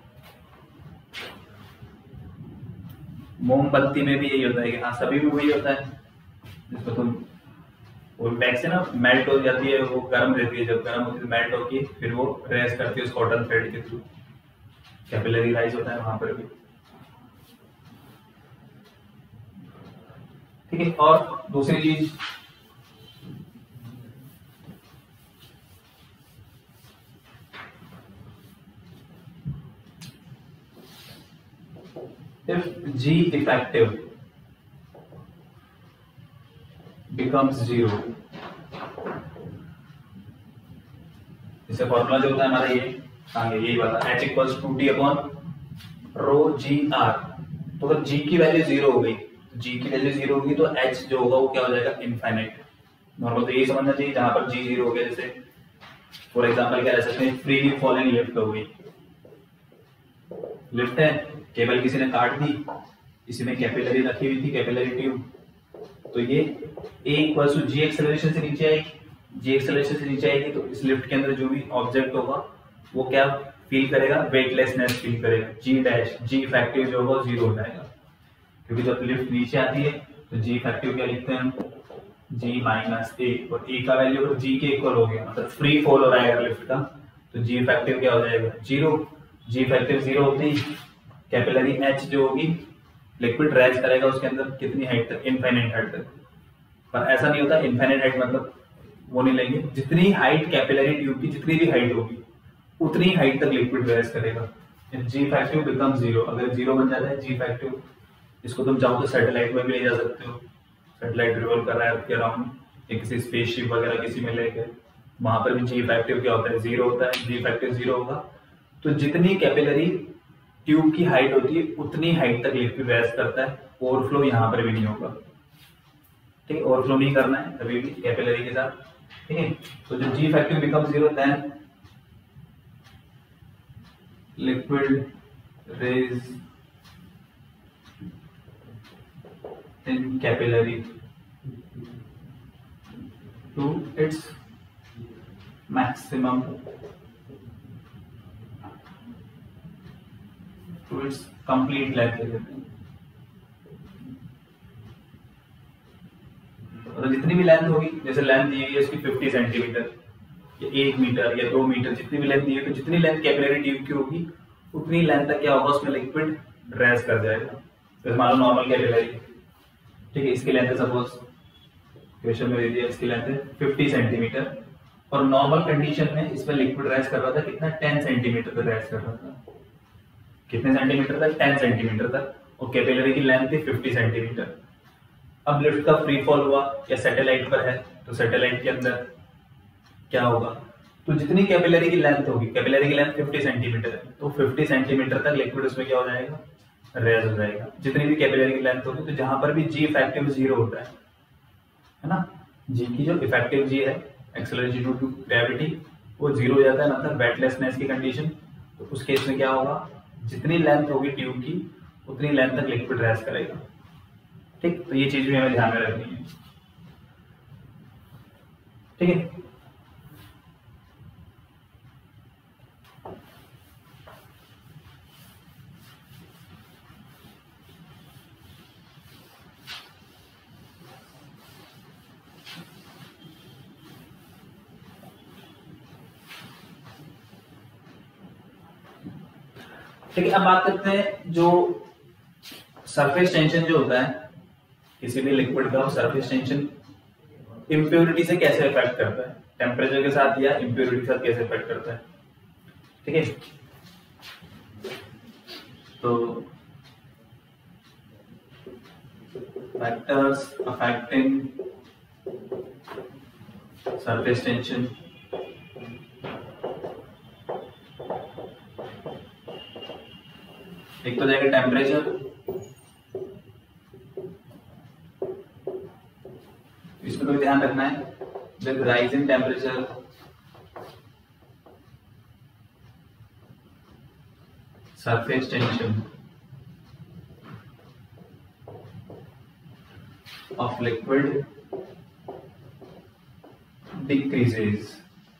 मोमबत्ती में भी यही होता है कि हाँ सभी में वही होता है, जिसको तुम वो बैक से ना मेल्ट हो जाती है, वो गर्म रहती है, जब गर्म होती है मेल्ट होती है, फिर वो रेस करती है उस कॉटन थ्रेड के थ्रू, कैपिलरी राइज होता है वहां पर भी, ठीक है। और दूसरी चीज, if G effective becomes zero, इससे फॉर्मूला जो होता है हमारा ये आगे यही वाला h equals to T upon rho g are, तो अगर g की वैल्यू जीरो हो गई, g की वैल्यू जीरो होगी तो h जो होगा वो क्या हो जाएगा, इनफाइनाइट। नॉर्मल तो यही समझना चाहिए, जहां पर g जीरो हो गया, जैसे फॉर एग्जांपल क्या रह सकते हैं, फ्रीली फॉलिंग लिफ्ट हो गई, लिफ्ट है, केबल किसी ने काट दी, इसी में कैपिलरी रखी हुई थी, कैपिलरी ट्यूब, तो ये a equals to g acceleration से नीचे आएगी, जी एक्सेलरेशन से नीचे आएगी तो इस लिफ्ट के अंदर जो भी ऑब्जेक्ट होगा वो क्या फील करेगा, वेटलेसनेस फील करेगा, जी डैश, जी इफेक्टिव जो होगा जीरो हो जाएगा, क्योंकि जब लिफ्ट नीचे आती है तो जी इफेक्टिव क्या लिखते हैं हम, जी माइनस ए, और ए का वैल्यू अगर जी के इक्वल हो गया, मतलब फ्री फॉल हो रहा है अगर लिफ्ट का, तो जी इफेक्टिव क्या हो जाएगा, जीरो। जी इफेक्टिव जीरो होती कैपिलरी एच जो होगी लिक्विड रेज करेगा उसके अंदर कितनी हाइट तक, इनफाइनाइट हाइट तक। पर ऐसा नहीं होता, इनफाइनाइट हाइट मतलब वो नहीं लेंगे, जितनी हाइट कैपिलरी ट्यूब की जितनी भी हाइट होगी उतनी हाइट तक लिक्विड रेज करेगा। जी इफेक्टिव बिकम जीरो, अगर जीरो बन जाता है जी इफेक्टिव, इसको तुम चाहो तो सैटेलाइट में भी ले जा सकते हो, सैटेलाइट रिवॉल्व कर रहा है आपके अराउंड या किसी स्पेसशिप वगैरह किसी में लेके, वहां पर भी जी इफेक्टिव क्या होता है, जीरो होता है। जी इफेक्टिव जीरो होगा तो जितनी कैपिलरी ट्यूब की हाइट होती है उतनी हाइट तक लिक्विड रेज करता है, ओवरफ्लो यहाँ पर भी नहीं होगा। ठीक है, ओवरफ्लो नहीं करना है कभी भी कैपिलरी के साथ। ठीक है, तो जब g effective become zero then liquid raise in capillary to its maximum to its complete length कहते हैं। तो जितनी भी लेंथ होगी, जैसे लेंथ दी हुई है इसकी पचास सेंटीमीटर या एक मीटर या दो मीटर, जितनी भी लेंथ दी है, तो जितनी लेंथ कैपिलरी ट्यूब की होगी उतनी लेंथ तक क्या होगा उसमें लिक्विड रेज कर जाएगा। तो मान लो नॉर्मल कैपिलरी, ठीक है, इसकी लेंथ है सपोज क्वेश्चन में दे दिया, इसकी लेंथ है पचास सेंटीमीटर और नॉर्मल कंडीशन में इसमें लिक्विड रेज कर रहा था कितना, दस सेंटीमीटर तक रेज कर रहा था। कितने सेंटीमीटर तक, दस सेंटीमीटर तक, और कैपिलरी की लेंथ थी पचास सेंटीमीटर। अब लिफ्ट का फ्री फॉल हुआ या सैटेलाइट पर है तो सैटेलाइट के अंदर क्या होगा, तो जितनी कैपिलरी की लेंथ होगी, कैपिलरी की लेंथ पचास सेंटीमीटर है तो पचास सेंटीमीटर तक लिक्विड उसमें क्या हो जाएगा, रेज हो जाएगा। जितनी भी कैपिलरी की लेंथ होगी, तो जहां पर भी जी इफेक्टिव जीरो होता है, है ना, जी की जो इफेक्टिव जी है एक्सेलरेशन ड्यू टू ग्रेविटी वो जीरो हो जाता है, मतलब वेटलेसनेस की कंडीशन। तो उस केस में क्या होगा, जितनी लेंथ होगी ट्यूब की उतनी लेंथ तक लिक्विड रेज करेगा। ठीक, तो ये चीज भी हमें ध्यान में रखनी है। ठीक है, ठीक है। अब बात करते हैं जो सरफेस टेंशन जो होता है किसी भी लिक्विड का, सरफेस टेंशन इम्प्योरिटी से कैसे इफेक्ट करता है, टेम्परेचर के साथ या इम्प्योरिटी के साथ कैसे इफेक्ट करता है। ठीक है, तो फैक्टर्स अफेक्टिंग सरफेस टेंशन, एक तो जाएगा टेम्परेचर, इसमें तो ध्यान रखना है with rise in temperature surface tension of liquid decreases.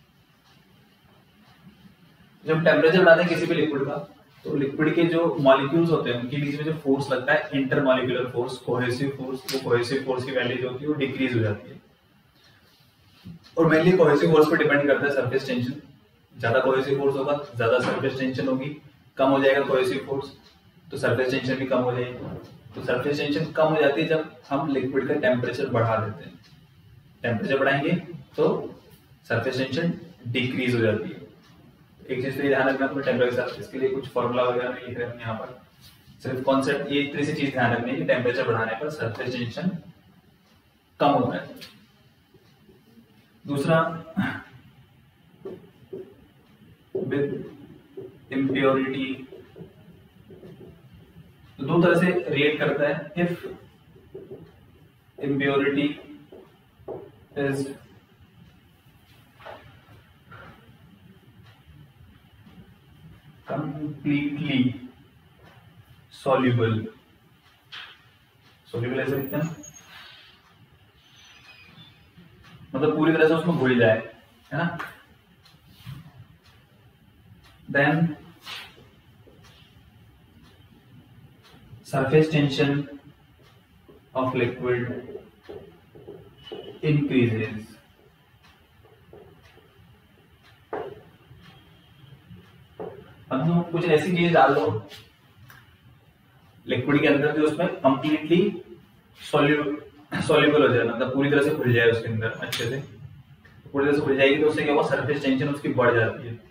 जब टेम्परेचर बढ़ाते हैं किसी भी लिक्विड का तो लिक्विड के जो मॉलिक्यूल्स होते हैं उनके बीच में जो फोर्स लगता है इंटरमॉलिक्यूलर फोर्स, कोहेसिव फोर्स, वो कोहेसिव फोर्स की वैल्यू जो होती है वो डिक्रीज हो जाती है। और मेनली कोहेसिव फोर्स पर डिपेंड करता है सरफेस टेंशन। ज्यादा कोहेसिव फोर्स होगा ज्यादा सरफेस टेंशन होगी, कम हो जाएगा कोहेसिव फोर्स तो सरफेस टेंशन भी कम हो जाएगी। तो सरफेस टेंशन कम हो जाती है जब हम लिक्विड का टेम्परेचर बढ़ा देते हैं। टेम्परेचर बढ़ाएंगे तो सरफेस टेंशन डिक्रीज हो जाती है। एक चीज तो ध्यान रखना तुम्हें टेम्परेचर के साथ, इसके लिए कुछ फॉर्मूला वगैरह नहीं लिख रहे हैं यहाँ पर, सिर्फ कॉन्सेप्ट ये इतनी सी चीज ध्यान रखनी है कि टेम्परेचर बढ़ाने पर सरफेस टेंशन कम होता है। दूसरा विद इम्प्योरिटी, तो दो तरह से रिएक्ट करता है। If impurity is completely soluble, soluble ऐसे लिखते हैं मतलब पूरी तरह से उसमें घुल जाए, है ना, then surface tension of liquid increases मतलब कुछ ऐसी चीज डाल दो लिक्विड के अंदर जो उसमें कंप्लीटली सॉल्युबल हो जाए, मतलब पूरी तरह से खुल जाए उसके अंदर अच्छे से, पूरी तरह से खुल जाएगी तो उससे क्या होगा, सरफेस टेंशन उसकी बढ़ जाती है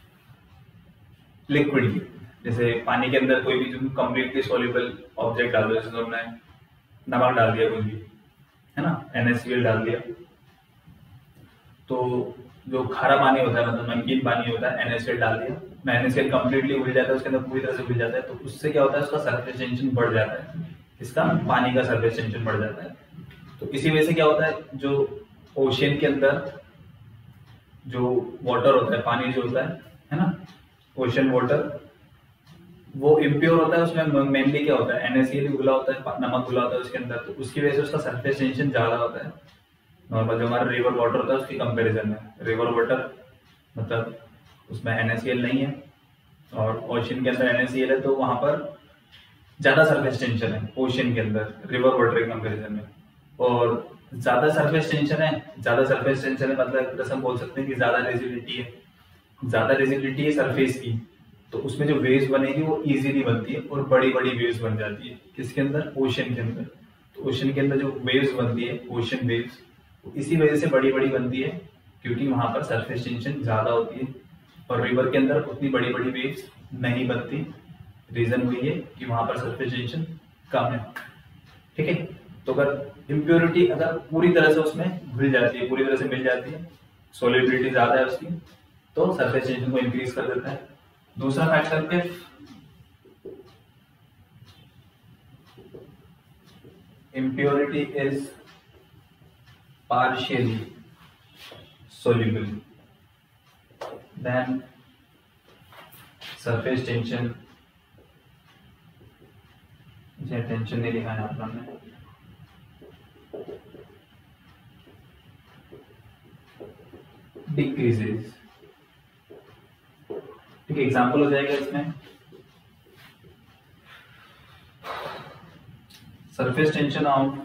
लिक्विड की। जैसे पानी के अंदर कोई भी जो कंप्लीटली सॉल्युबल ऑब्जेक्ट डाल दो, जैसे तुमने नमक डाल दिया कुछ भी, है ना, एन ए सी एल डाल दिया, तो जो खारा पानी होता है मतलब नमकीन पानी होता है, एन ए सी एल डाल दिया, N A C L completely घुल जाता है उसके अंदर, पूरी तरह से घुल जाता है, तो उससे क्या होता है, उसका सरफेस टेंशन बढ़ जाता है, इसका पानी का सरफेस टेंशन बढ़ जाता है। तो इसी वजह से क्या होता है, जो ओशियन के अंदर जो वाटर होता है, पानी जो होता है है ना, ओशियन वाटर, वो इम्प्योर होता है, उसमें मेनली क्या होता है, एन ए सी एल घुला होता है, नमक घुला होता है उसके अंदर, तो उसकी वजह से उसका सरफेस टेंशन ज्यादा होता है नॉर्मल जो हमारा रिवर वाटर होता है उसकी कंपैरिजन में। रिवर वाटर मतलब उसमें एन ए सी एल नहीं है और ओशियन के अंदर एन ए सी एल है, तो वहां पर ज्यादा सरफेस टेंशन है ओशियन के अंदर रिवर वाटर के कंपैरिजन में। और ज्यादा सरफेस टेंशन है, ज्यादा सरफेस टेंशन है मतलब जैसे हम बोल सकते हैं कि ज्यादा रेजिबिलिटी है, ज्यादा रेजिबिलिटी है सरफेस की, तो उसमें जो वेव्स बनेगी वो इजीली बनती है और बड़ी बड़ी वेव्स बन जाती है। किसके अंदर, ओशियन के अंदर। तो ओशियन के अंदर जो वेव्स बनती है, ओशियन वेव्स, इसी वजह से बड़ी बड़ी बनती है क्योंकि वहां पर सरफेस टेंशन ज्यादा होती है, और रिवर के अंदर उतनी बड़ी बड़ी वेव्स नहीं बनती। रीजन वही है कि वहां पर सरफेस टेंशन कम है। ठीक है, तो अगर इम्प्योरिटी अगर पूरी तरह से उसमें घुल जाती है, पूरी तरह से मिल जाती है, सोलिबिलिटी ज्यादा है उसकी, तो सरफेस टेंशन को इंक्रीज कर देता है। दूसरा फैक्टर पे impurity is partially soluble, then surface tension, मुझे टेंशन नहीं लिखा है यहाँ पर हमने, decreases। ठीक है, एग्जाम्पल हो जाएगा इसमें, surface tension of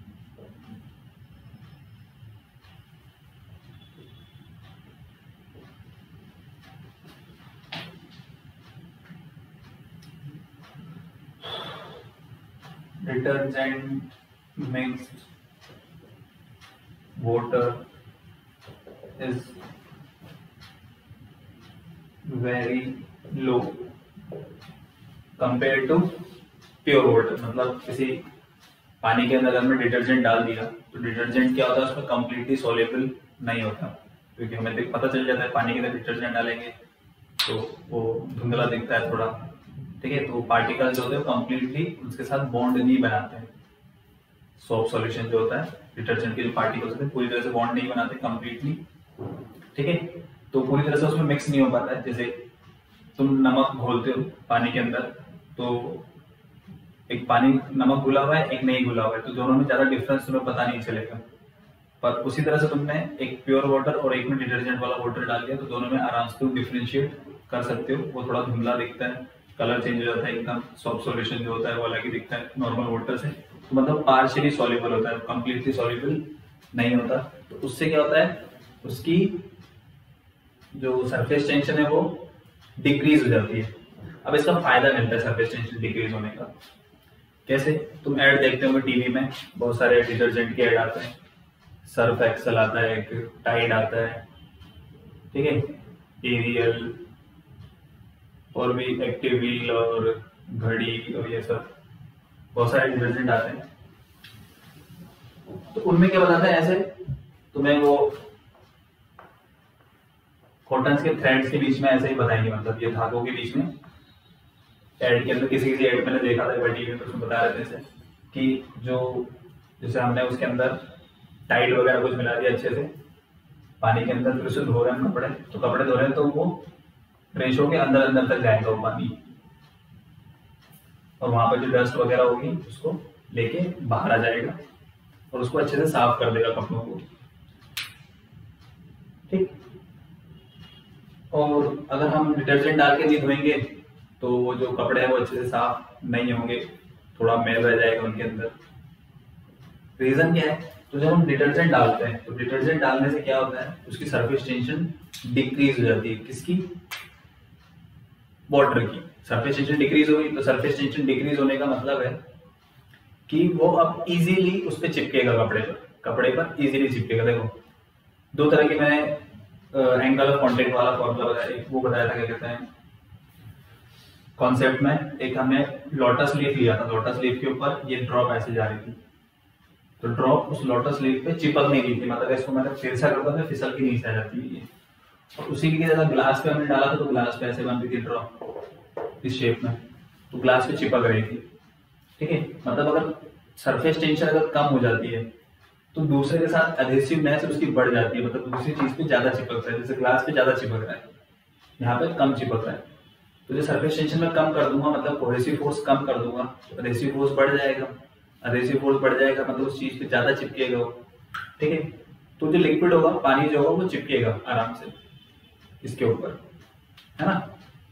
detergent mixed water is very low compared to pure water। मतलब किसी पानी के अंदर हमने डिटर्जेंट डाल दिया तो डिटर्जेंट क्या होता है, उसमें कंप्लीटली सॉल्युबल नहीं होता, क्योंकि हमें देख पता चल जाता है पानी के अंदर डिटर्जेंट डालेंगे तो वो धुंधला दिखता है थोड़ा। ठीक है, तो पार्टिकल्स जो होते हैं कंप्लीटली उसके साथ बॉन्ड नहीं बनाते हैं। सोप सॉल्यूशन जो होता है, डिटर्जेंट के जो पार्टिकल्स होते हैं पूरी तरह से बॉन्ड नहीं बनाते कंप्लीटली। ठीक है, तो पूरी तरह से उसमें मिक्स नहीं हो पाता है। जैसे तुम नमक घोलते हो पानी के अंदर, तो एक पानी नमक घुला हुआ है, एक नहीं घुला हुआ है, तो दोनों में ज्यादा डिफरेंस तुम्हें पता नहीं चलेगा। पर उसी तरह से तुमने एक प्योर वाटर और एक में डिटर्जेंट वाला वाटर डाल दिया तो दोनों में आराम से तुम डिफरेंशिएट कर सकते हो। वो थोड़ा धुंधला दिखता है, कलर चेंज हो जाता है एकदम, सॉप सॉल्यूशन जो होता है वो अलग ही दिखता है नॉर्मल वाटर से। तो मतलब पार्शियली सॉल्युबल होता है, कंप्लीटली सॉल्युबल नहीं होता। तो उससे क्या होता है, उसकी जो सरफेस टेंशन है वो डिक्रीज हो जाती है। अब इसका फायदा मिलता है सरफेस टेंशन डिक्रीज होने का। कैसे, तुम ऐड देखते होंगे टीवी में, बहुत सारे डिटर्जेंट के ऐड आते हैं, सर्फ एक्सेल आता है, टाइड आता है, ठीक है, एरियल और भी एक्टिव व्हील और घड़ी और ये सब बहुत सारे डिटर्जेंट आते हैं। तो उनमें क्या बताता है, ऐसे तुम्हें वो कॉटन के थ्रेड्स के बीच में ऐसे ही बताएंगे, मतलब ये धागों के बीच में एड के अंदर किसी किसी एड मैंने देखा था बड़ी में, तो उसमें बता रहे थे कि जो जैसे हमने उसके अंदर टाइड वगैरह कुछ मिला दिया अच्छे से पानी के अंदर, फिर उसे धो रहे हैं कपड़े, तो कपड़े धो रहे हैं तो वो रेशो के अंदर अंदर तक जाएगा वो पानी, और वहां पर जो डस्ट वगैरह होगी उसको लेके बाहर आ जाएगा और उसको अच्छे से साफ कर देगा कपड़ों को। ठीक, और अगर हम डिटर्जेंट डाल के नहीं धोएंगे तो वो जो कपड़े हैं वो अच्छे से साफ नहीं होंगे, थोड़ा मैल रह जाएगा उनके अंदर। रीजन क्या है, तो जब हम डिटर्जेंट डालते हैं तो डिटर्जेंट डालने से क्या होता है, उसकी सरफेस टेंशन डिक्रीज हो जाती है। किसकी, वाटर की सरफेस टेंशन डिक्रीज होगी, तो सरफेस टेंशन डिक्रीज होने का मतलब है कि वो अब इजीली उस पर चिपकेगा, कपड़े पर कपड़े पर इजीली चिपकेगा। देखो दो तरह की मैंने एंगल ऑफ कांटेक्ट वाला फॉर्मूला बताया, एक वो बताया था क्या कहते हैं कॉन्सेप्ट में, एक हमने लोटस लीफ लिया था, लोटस लीफ के ऊपर ये ड्रॉप ऐसे जा रही थी, तो ड्रॉप उस लोटस लीफ पे चिपक नहीं रही थी, मतलब इसको मैंने फिर से करता था फिसल के नीचे आ जाती है। और उसी की जगह ग्लास पे हमने डाला था, तो ग्लास पे ऐसे बन रही थी ड्रॉप इस शेप में, तो ग्लास पे चिपक रही थी। ठीक है, मतलब अगर सरफेस टेंशन अगर कम हो जाती है तो दूसरे के साथ एडहेसिवनेस उसकी बढ़ जाती है, मतलब दूसरी चीज पे ज्यादा चिपकता है, जैसे ग्लास पे ज्यादा चिपक रहा है, यहाँ पे कम चिपक रहा है, तो जो सरफेस टेंशन में कम कर दूंगा मतलब कोहेसिव फोर्स कम कर दूंगा, तो एडहेसिव फोर्स बढ़ जाएगा, एडहेसिव फोर्स बढ़ जाएगा मतलब उस चीज पे ज्यादा चिपकेगा वो। ठीक है, तो जो लिक्विड होगा, पानी जो होगा वो चिपकेगा आराम से इसके ऊपर, है ना,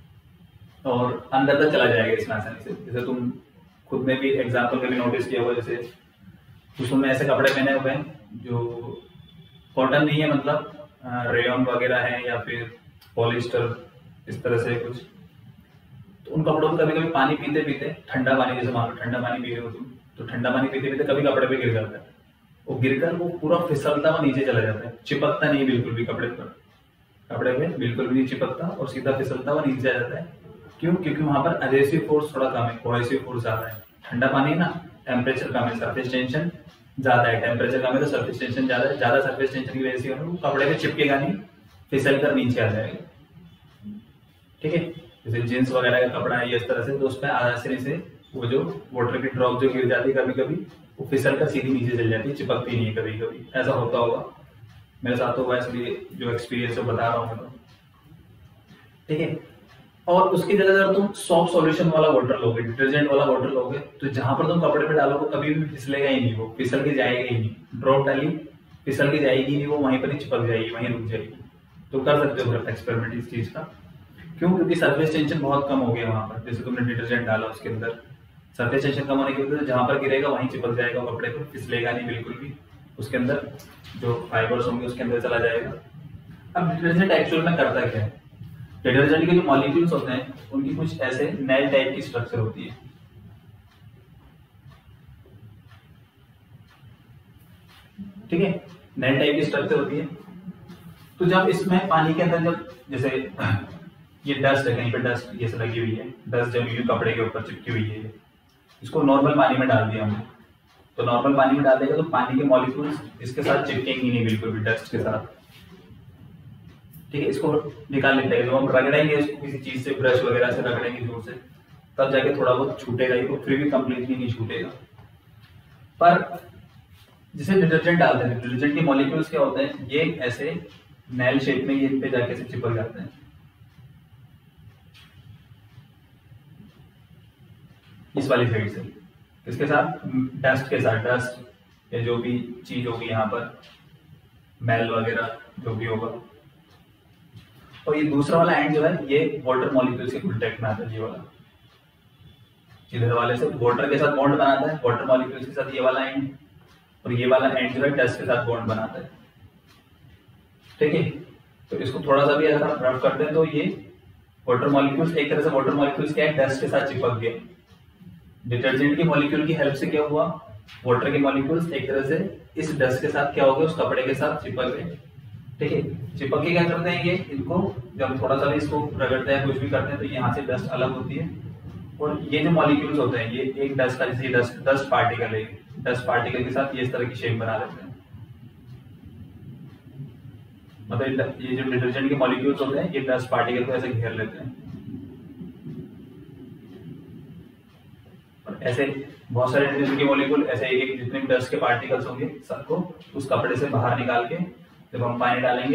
और अंदर तक चला जाएगा इसमें आसानी से। जैसे तुम खुद में भी एग्जाम्पल में भी नोटिस किया होगा, जैसे उसमें ऐसे कपड़े पहने हुए हैं जो कॉटन नहीं है, मतलब रेयन वगैरह है या फिर पॉलिस्टर इस तरह से कुछ, तो उन कपड़ों को कभी कभी पानी पीते पीते, ठंडा पानी जैसे मान लो ठंडा पानी पी रहे हो तुम, तो ठंडा पानी पीते पीते कभी कपड़े पे गिर जाता है, वो गिरकर वो पूरा फिसलता हुआ नीचे चला जाता है, चिपकता नहीं बिल्कुल भी कपड़े पर, कपड़े पे बिल्कुल भी नहीं चिपकता और सीधा फिसलता हुआ नीचे आ जाता है। क्यों? क्योंकि वहां पर एडहेसिव फोर्स थोड़ा कम है, कोहेसिव फोर्स ज्यादा है। ठंडा पानी है ना, टेम्परेचर कम है, सरफेस टेंशन ज्यादा है, टेम्परेचर कम है तो सरफेस टेंशन ज्यादा है, ज्यादा सरफेस टेंशन की वजह से वो कपड़े पे चिपकेगा नहीं, फिसल कर नीचे आ जाएगा। ठीक है, जैसे जींस वगैरह का कपड़ा है इस तरह से, तो उस पर आसानी से वो जो वाटर की ड्रॉप जो गिर जाती है कभी कभी, वो फिसल कर सीधी नीचे चल जाती है, चिपकती नहीं है, कभी कभी ऐसा होता होगा, मेरे साथ होगा, इसलिए जो एक्सपीरियंस है बता रहा हूँ मैं। ठीक है, और उसकी जगह अगर तुम सॉफ्ट सॉल्यूशन वाला वाटर लोगे, डिटर्जेंट वाला वाटर लोगे, तो जहां पर तुम कपड़े पे डालोगे कभी भी फिसलेगा ही नहीं, वो फिसल के जाएगा ही नहीं, ड्रॉप डाली फिसल के जाएगी नहीं, वो वहीं पर ही चिपक जाएगी, वहीं रुक जाएगी। तो कर सकते हो एक्सपेरिमेंट इस चीज का। क्यों? क्योंकि सरफेस टेंशन बहुत कम हो गया वहां पर, जैसे तुमने डिटर्जेंट डाला उसके अंदर, सरफेस टेंशन कम होने की वजह से जहां पर गिरेगा वहीं चिपक जाएगा कपड़े पर, फिसलेगा नहीं बिल्कुल भी, उसके अंदर जो फाइबर्स होंगे उसके अंदर चला जाएगा। अब डिटर्जेंट एक्चुअल में करता क्या है? डिटर्जेंट के जो मॉलिक्यूल्स होते हैं उनकी कुछ ऐसे नेल टाइप की स्ट्रक्चर होती है। ठीक है, नेल टाइप की स्ट्रक्चर होती है। तो जब इसमें पानी के अंदर जब जैसे ये डस्ट है, कहीं पे डस्ट जैसे लगी हुई है, डस्ट जमी हुई कपड़े के ऊपर चिपकी हुई है, इसको नॉर्मल पानी में डाल दिया हमने, तो नॉर्मल पानी में डाल देगा तो पानी के मॉलिक्यूल्स इसके साथ चिपकेंगे नहीं बिल्कुल भी, डस्ट के साथ। ठीक है, इसको निकाल लेते हैं, जब हम रगड़ेंगे इसको किसी चीज से, ब्रश वगैरह से रगड़ेंगे जोर से, तब जाके थोड़ा बहुत छूटेगा, ये फिर भी कंप्लीटली नहीं छूटेगा। पर जिसे डिटर्जेंट डालते हैं, डिटर्जेंट के मॉलिक्यूल्स क्या होते हैं, ये ऐसे नेल शेप में ये इन पे जाके से चिपक जाते हैं। इस वाली साइड से, इसके साथ डस्ट के साथ, डस्ट या जो भी चीज होगी यहाँ पर, मैल वगैरह जो भी होगा। और ये दूसरा वाला एंड जो है ये वाटर मॉलिक्यूल्स के कांटेक्ट में आता है, ये वाला इधर वाले से वाटर के साथ बॉन्ड बनाता है, वाटर मॉलिक्यूल्स के साथ ये वाला एंड, और ये वाला एंड जो है डस्ट के साथ बॉन्ड बनाता है। ठीक है, तो इसको थोड़ा सा भी अगर आप रब करते हैं तो ये वाटर मॉलिक्यूल्स एक तरह से, वाटर मॉलिक्यूल्स क्या है, डस्ट के साथ चिपक गए। डिटर्जेंट की मॉलिक्यूल की हेल्प से क्या हुआ, वाटर के मॉलिक्यूल्स एक तरह से इस डस्ट के साथ क्या हो गए, उस कपड़े के साथ चिपक गए। ठीक है, चिपक के क्या करते हैं, ये इनको जब थोड़ा सा भी इसको रगड़ते हैं, कुछ भी करते हैं, तो यहाँ से डस्ट अलग होती है, और ये जो मॉलिक्यूल्स होते हैं ये एक डस्ट का, जैसे डस्ट डस्ट पार्टिकल है, डस्ट पार्टिकल के साथ ये इस तरह की शेप बना लेते हैं। मतलब ये जो डिटर्जेंट के मॉलिक्यूल्स होते हैं ये डस्ट पार्टिकल को ऐसे घेर लेते हैं, और ऐसे बहुत सारे डिटर्जेंट के मॉलिक्यूल ऐसे एक एक जितने भी डस्ट के पार्टिकल्स होंगे सबको उस कपड़े से बाहर निकाल के जब हम पानी डालेंगे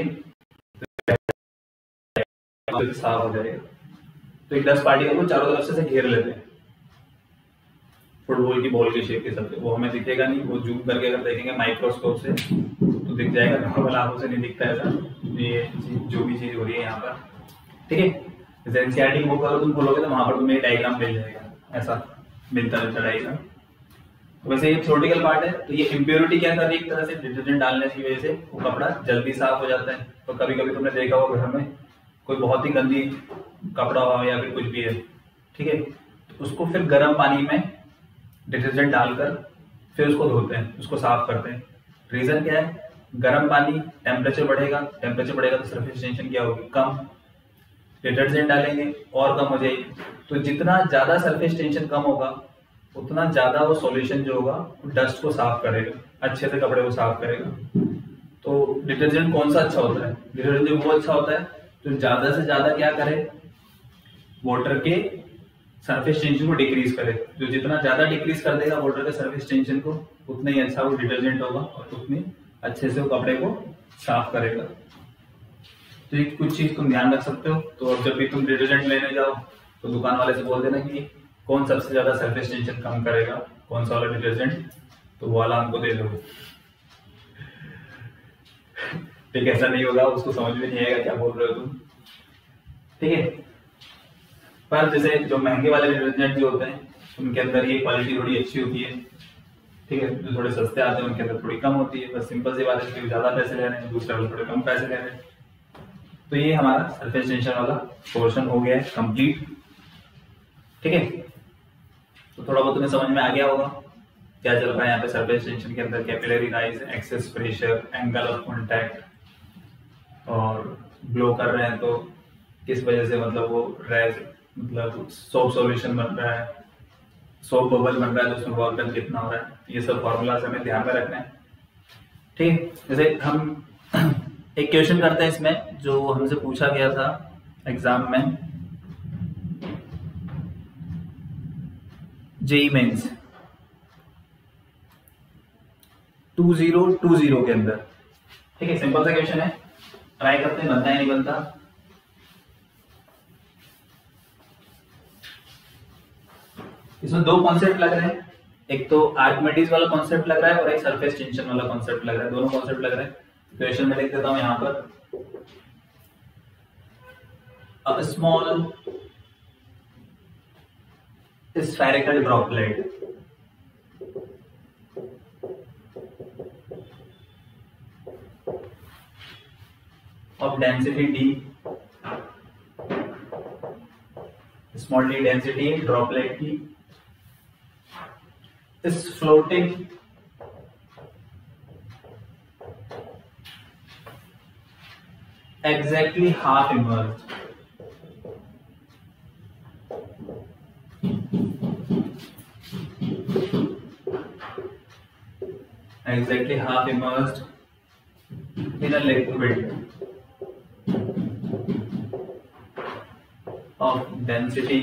तो साफ हो जाएगा। तो एक डस्ट पार्टिकल को चारों तरफ से घेर लेते हैं, फुटबॉल की बॉल के शेप के साथ, वो हमें दिखेगा नहीं, वो जूम करके अगर देखेंगे माइक्रोस्कोप से तो दिख जाएगा, नॉर्मल आंखों से नहीं दिखता ऐसा। ये जो भी चीज हो रही है यहाँ पर, ठीक है, जैसे एनसीईआरटी की बुक अगर तुम खोलोगे तो वहां पर तुम्हें डायग्राम मिल जाएगा, ऐसा मिलता मिलता डायग्राम। तो वैसे ये थ्योरेटिकल पार्ट है। तो ये इम्प्योरिटी क्या कर रही है, एक तरह से डिटर्जेंट डालने की वजह से वो कपड़ा जल्दी साफ हो जाता है। तो कभी कभी तुमने देखा होगा घर में कोई बहुत ही गंदी कपड़ा हो या फिर कुछ भी है, ठीक है, तो उसको फिर गर्म पानी में डिटर्जेंट डालकर फिर उसको धोते हैं, उसको साफ करते हैं। रीजन क्या है? गर्म पानी, टेम्परेचर बढ़ेगा, टेम्परेचर बढ़ेगा तो सरफेस टेंशन क्या होगी? कम। डिटर्जेंट डालेंगे और कम हो जाएगी। तो जितना ज्यादा सरफेस टेंशन कम होगा उतना ज्यादा वो सॉल्यूशन जो होगा वो डस्ट को साफ करेगा, अच्छे से कपड़े को साफ करेगा। तो डिटर्जेंट कौन सा अच्छा होता है? डिटर्जेंट वो अच्छा होता है जो ज्यादा से ज्यादा क्या करे, वाटर के सरफेस टेंशन को डिक्रीज करे। जो जितना ज्यादा डिक्रीज कर देगा वाटर के सरफेस टेंशन को, उतना ही अच्छा वो डिटर्जेंट होगा और उतनी अच्छे से वो कपड़े को साफ करेगा। तो ये कुछ चीज तुम ध्यान रख सकते हो। तो जब भी तुम डिटर्जेंट लेने जाओ तो दुकान वाले से बोल देना कि कौन सबसे ज्यादा सरफेस टेंशन कम करेगा, कौन सा वाला डिटर्जेंट, तो वो वाला हमको दे दो। ठीक, ऐसा नहीं होगा, उसको समझ में नहीं आएगा क्या बोल रहे हो तुम, ठीक है। पर जैसे जो महंगे वाले डिटर्जेंट जो होते हैं उनके अंदर ये क्वालिटी थोड़ी अच्छी होती है, ठीक है। जो थोड़े सस्ते आते हैं उनके अंदर थोड़ी कम होती है। बस सिंपल सी बात है कि ज्यादा पैसे ले रहे हैं, दूसरे वाले थोड़े कम पैसे ले रहे हैं। तो ये हमारा सरफेस टेंशन वाला पोर्शन हो गया है कंप्लीट, ठीक है। तो थोड़ा बहुत तुम्हें समझ में आ गया होगा क्या चल रहा है यहाँ पे सरफेस टेंशन के अंदर। Capillary rise, excess pressure, angle of contact, और ब्लो कर रहे हैं तो किस वजह से मतलब वो रेज मतलब सोप सॉल्यूशन बन रहा है, सोप बबल बन रहा है, तो उसमें वर्क डन कितना हो रहा है, ये सब फॉर्मूलाज हमें ध्यान में रखना है, ठीक। जैसे हम एक क्वेश्चन करते हैं इसमें जो हमसे पूछा गया था एग्जाम में, JEE Mains two zero two zero के अंदर, ठीक है। सिंपल सा क्वेश्चन है, ट्राई करते हैं, बनता है नहीं बनता। इसमें दो कॉन्सेप्ट लग रहे हैं, एक तो आर्किमिडीज वाला कॉन्सेप्ट लग रहा है और एक सरफेस टेंशन वाला कॉन्सेप्ट लग रहा है। दोनों कॉन्सेप्ट लग रहे हैं। क्वेश्चन में लिख देता हूं यहां पर, a small spherical droplet of density d, small d density droplet d is floating exactly half immersed exactly half immersed in a liquid of density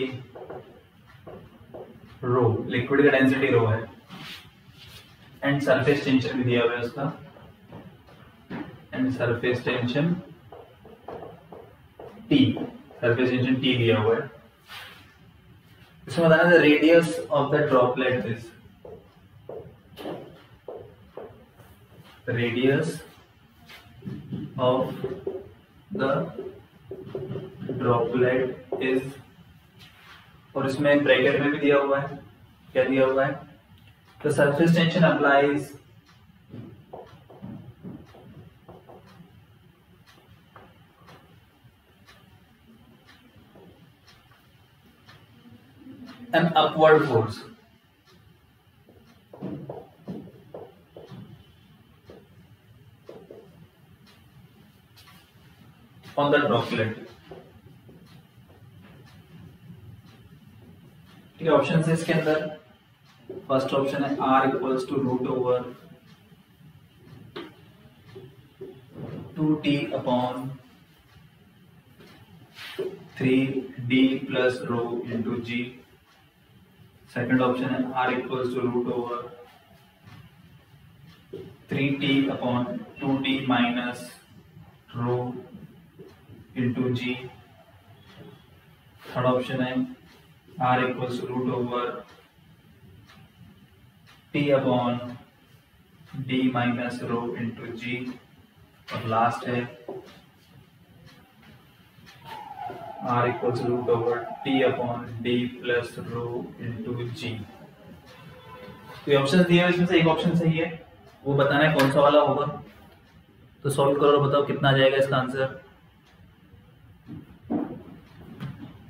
rho, liquid का डेंसिटी रो है, एंड सरफेस टेंशन भी दिया हुआ है उसका, and surface tension T, surface tension T दिया हुआ है। इसमें बताना the radius of the droplet is, radius of the droplet is, और इसमें ब्रैकेट में भी दिया हुआ है, क्या दिया हुआ है, the surface tension applies an upward force on the droplet, ठीक है। ऑप्शन है इसके अंदर, फर्स्ट ऑप्शन है R equals to root over two T upon three D plus rho into g. Second option है R equals to root over three T upon two D minus rho into g. Third option है R equals to root over T upon D minus rho into g. और last है R equals to root over T upon D plus rho into g. तो option दिए इसमें से एक option सही है, वो बताना है कौन सा वाला होगा। तो सॉल्व करो और बताओ कितना आ जाएगा इसका आंसर।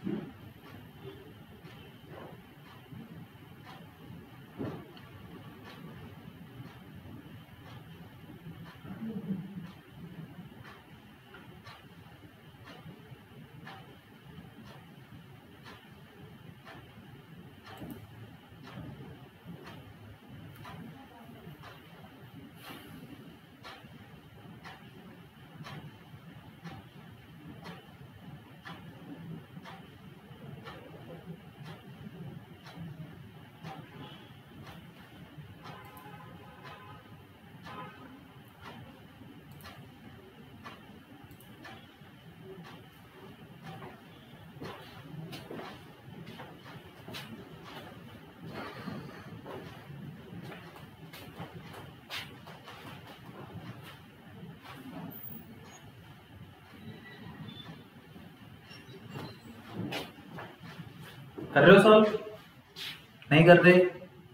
कर रहे हो सॉल्व? नहीं कर रहे?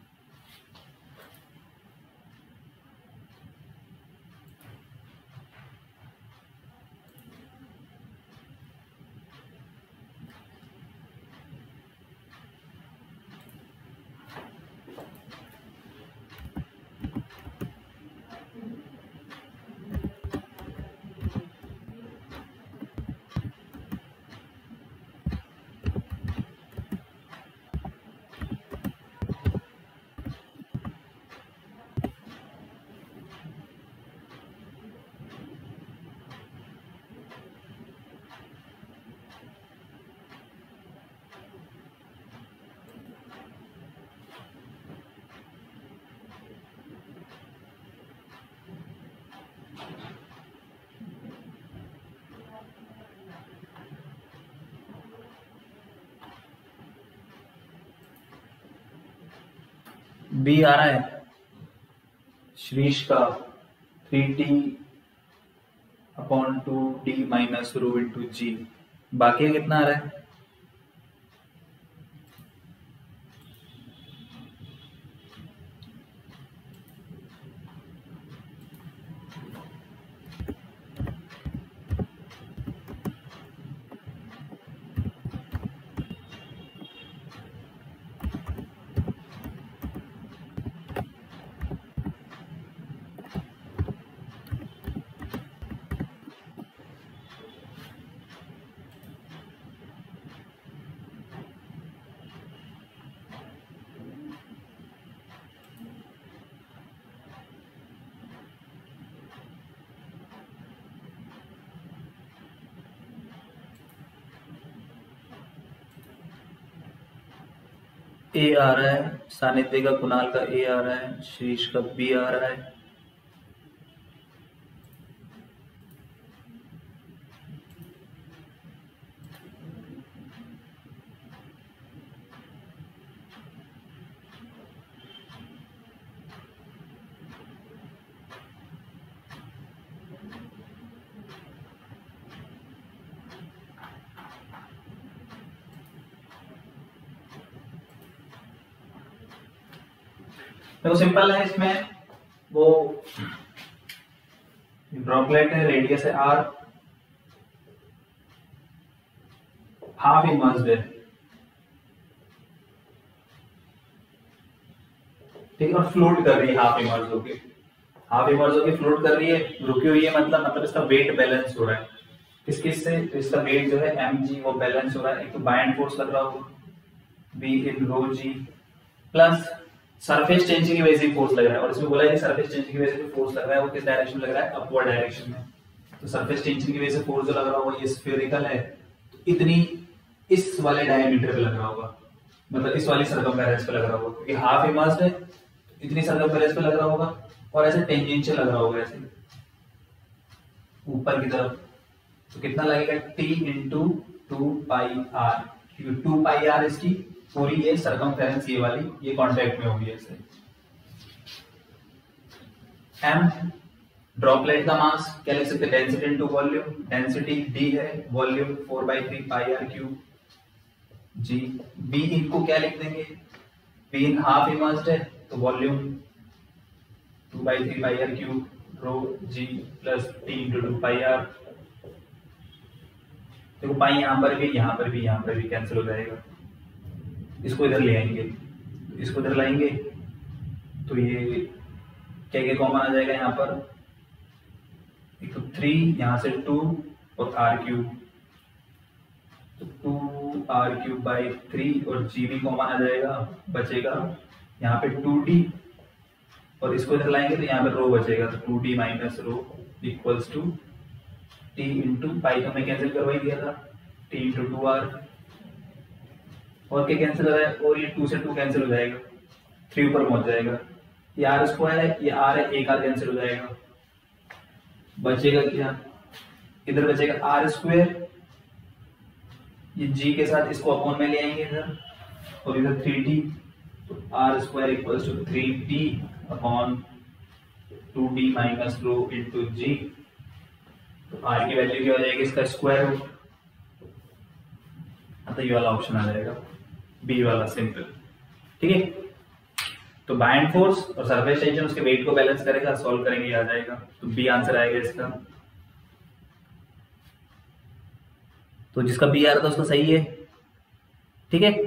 बी आ रहा है श्रीश का three T upon two D minus rho into g. बाकी कितना आ रहा है? ए आ रहा है, सानिध्य का कुणाल का ए आ रहा है, शीर्ष का बी आ रहा है। तो सिंपल है, इसमें वो ड्रॉपलेट है, रेडियस है आर, हाफ इमर्स्ड है, ठीक है, और फ्लोट कर रही है हाफ इमर्स होके, हाफ इमर्स होके फ्लोट कर रही है, रुकी हुई है, मतलब मतलब इसका वेट बैलेंस हो रहा है। किस किस से? तो इसका वेट जो है एम जी वो बैलेंस हो रहा है। एक तो बायएंड फोर्स लग रहा होगा B in rho g, plus surface change की वजह से फोर्स लग रहा है, और इसमें बोला है कि सरफेस चेंज की वजह से जो फोर्स लग रहा है वो किस डायरेक्शन में लग रहा है? अपवर्ड डायरेक्शन में। तो सरफेस चेंज की वजह से फोर्स जो लग रहा होगा ये स्फेरिकल है, तो इतनी इस वाले डायमीटर पे लग रहा होगा, मतलब इस वाली सर्कमफेरेंस पे लग रहा होगा, क्योंकि हाफ इमर्स्ड है, इतनी सर्कमफेरेंस पे लग रहा होगा, और ऐसे टेंजेंशियल लग रहा होगा ऐसे ऊपर की तरफ। तो कितना लगेगा? T into two pi R, क्योंकि टू पाई आर इसकी पूरी ये सर्कमफेरेंस ये वाली ये कांटेक्ट में होगी ऐसे। एम ड्रॉपलेट का मास क्या लिख सकते हैं? Density into volume, density D है, volume four by three pi are cube g. B इनको क्या लिख देंगे? बी इन हाफ इमर्स्ड है तो volume two by three pi are cube rho g plus T into two pi R. देखो pi यहाँ पर भी, यहाँ पर भी, यहाँ पर भी कैंसिल हो जाएगा। इसको इधर ले आएंगे, इसको इधर लाएंगे तो ये क्या क्या कॉमन आ जाएगा यहाँ पर, एक तो थ्री, यहाँ से टू और आर क्यूब, तो two R cube by three और जी भी कॉमन आ जाएगा, बचेगा यहाँ पे टू डी और इसको इधर लाएंगे तो यहाँ पे रो बचेगा, तो two D minus rho equals to T into pi तो मैं कैंसिल करवाई दिया था, टी इंटू टू आर, और क्या कैंसिल हो रहा है, और ये टू से टू कैंसिल हो जाएगा, थ्री ऊपर पहुंच जाएगा, ये आर स्क्वायर है, ये आर है, एक आर कैंसिल हो जाएगा, बचेगा क्या, इधर बचेगा आर स्क्वायर, ये जी के साथ इसको अपॉन में ले आएंगे इधर, और इधर थ्री डी, तो R square equals to three D upon two D minus rho into g, तो आर की वैल्यू क्या हो जाएगी, इसका स्क्वायर रूट, तो ये वाला ऑप्शन आ जाएगा, बी वाला सिंपल। ठीक है, तो बाइंड फोर्स और सरफेस टेंशन उसके वेट को बैलेंस करेगा, सॉल्व करेंगे, आ जाएगा, तो बी आंसर आएगा इसका। तो जिसका बी आ रहा था उसका सही है। ठीक है,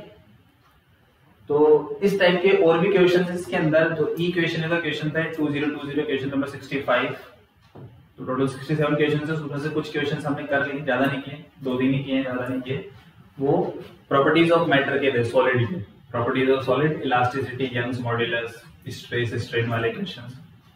तो इस टाइप के और भी क्वेश्चन है इसके अंदर। तो ई क्वेश्चन का क्वेश्चन था two zero two zero, question number sixty five, तो टोटल सिक्सटी सेवन क्वेश्चन है, उसमें से कुछ क्वेश्चन हमने कर लिए, ज्यादा नहीं किए, दो तीन ही किए, ज्यादा नहीं किए। वो प्रॉपर्टीज ऑफ मैटर के थे, सॉलिड के, properties of solid, elasticity, Young's modulus, stress strain वाले क्वेश्चंस।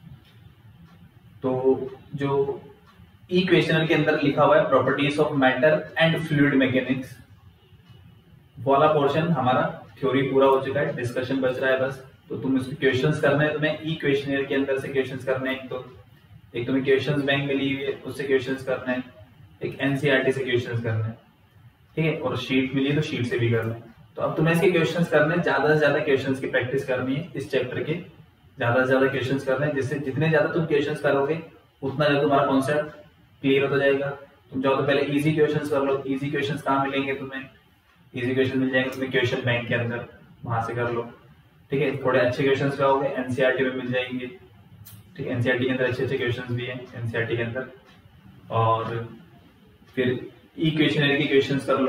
तो जो ई क्वेश्चनर के अंदर लिखा हुआ है properties of matter and fluid mechanics वाला पोर्शन हमारा थ्योरी पूरा हो चुका है, डिस्कशन बच रहा है बस। तो तुम इसके क्वेश्चंस करना है, तुम्हें ई क्वेश्चनर के अंदर से क्वेश्चंस करने हैं, एक तो एक तुम्हें क्वेश्चंस बैंक मिली हुई है उससे क्वेश्चंस करना है, एक एनसीईआरटी से क्वेश्चंस करना है, ठीक है, और शीट मिली है तो शीट से भी करना है। तो अब तुम्हें इसके क्वेश्चंस करने, ज्यादा से ज्यादा क्वेश्चंस की प्रैक्टिस करनी है इस चैप्टर के, ज्यादा से ज्यादा क्वेश्चंस करने हैं, जिससे जितने ज्यादा तुम क्वेश्चंस करोगे उतना ज्यादा तुम्हारा कॉन्सेप्ट क्लियर होता जाएगा। तुम चाहो तो पहले इजी क्वेश्चंस कर लो, इजी क्वेश्चंस कहाँ मिलेंगे तुम्हें, इजी क्वेश्चन मिल जाएंगे तुम्हें क्वेश्चन बैंक के अंदर, वहां से कर लो। ठीक है, थोड़े अच्छे क्वेश्चंस क्या होंगे एनसीईआरटी में मिल जाएंगे। ठीक है, एनसीईआरटी के अंदर अच्छे अच्छे क्वेश्चंस भी हैं एनसीईआरटी के अंदर। और फिर ई क्वेश्चनरी के क्वेश्चंस कर लो,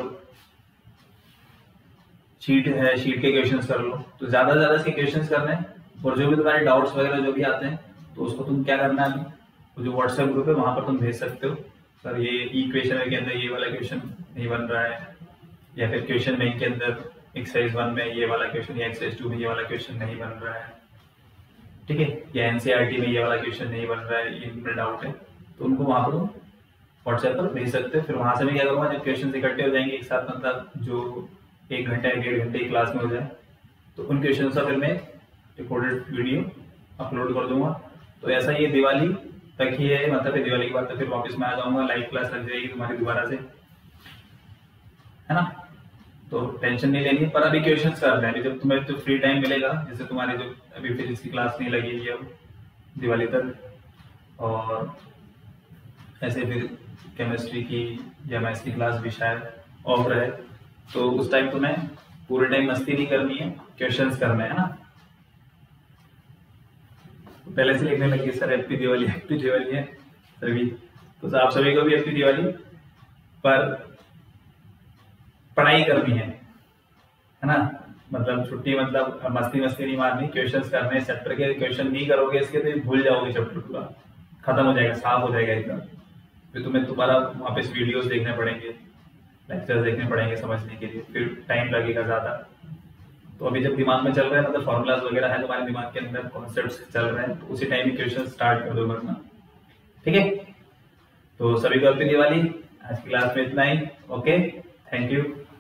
शीट है, शीट के क्वेश्चंस कर लो। तो ज्यादा से ज्यादा इसके क्वेश्चंस करने हैं, और जो भी तुम्हारे डाउट्स वगैरह जो भी आते हैं तो उसको तुम क्या करना है, तो जो व्हाट्सएप ग्रुप है वहां पर तुम भेज सकते हो, सर ये ई क्वेश्चनरी के अंदर ये वाला क्वेश्चन नहीं बन रहा है, या फिर क्वेश्चन बैंक के अंदर एक्सरसाइज वन में ये वाला क्वेश्चन या एक्सरसाइज टू में ये वाला क्वेश्चन नहीं बन रहा है, ठीक है, या एनसीईआरटी में ये वाला क्वेश्चन नहीं बन रहा है, इनमें डाउट है, तो उनको वहां पर व्हाट्सएप पर भेज सकते हो। फिर वहां से मैं क्या करूँगा, जब क्वेश्चन इकट्ठे हो जाएंगे एक साथ, मतलब जो एक घंटा या डेढ़ घंटे की क्लास में हो जाए, तो उन क्वेश्चन का फिर मैं रिकॉर्डेड वीडियो अपलोड कर दूंगा। तो ऐसा ये दिवाली तक ही है, मतलब दिवाली के बाद तो फिर वापस मैं आ जाऊंगा, लाइव क्लास लग जाएगी तुम्हारी दोबारा से, है ना। तो टेंशन नहीं लेनी, पर अभी क्वेश्चंस कर रहे हैं, जब तुम्हें तो फ्री टाइम मिलेगा, जैसे तुम्हारी जो अभी फिजिक्स की क्लास नहीं लगी है अब दिवाली तक, और ऐसे फिर केमिस्ट्री की या मैथ्स की क्लास भी शायद ऑफ रहे, तो उस टाइम तुम्हें पूरे टाइम मस्ती नहीं करनी है, क्वेश्चंस करने हैं ना। पहले से लिखने लगी sir happy Diwali, happy Diwali है सभी, तो आप सभी को भी हैप्पी दिवाली, पर पढ़ाई करनी है, है ना, मतलब छुट्टी मतलब मस्ती मस्ती नहीं मारनी, क्वेश्चंस करने हैं चैप्टर के। क्वेश्चन नहीं करोगे इसके तो भूल जाओगे, चैप्टर पूरा खत्म हो जाएगा, साफ हो जाएगा एकदम। फिर तुम्हें दोबारा वापस वीडियोस देखने पड़ेंगे, लेक्चर्स देखने पड़ेंगे समझने के लिए, फिर टाइम लगेगा ज्यादा। तो अभी जब दिमाग में चल रहा है, मतलब फॉर्मूलाज वगैरह है तुम्हारे दिमाग के अंदर, कॉन्सेप्ट्स चल रहे हैं, तो उसी टाइम में क्वेश्चन स्टार्ट कर दो करना, ठीक है। तो सभी को हैप्पी दिवाली, आज की क्लास में इतना ही, ओके, थैंक यू।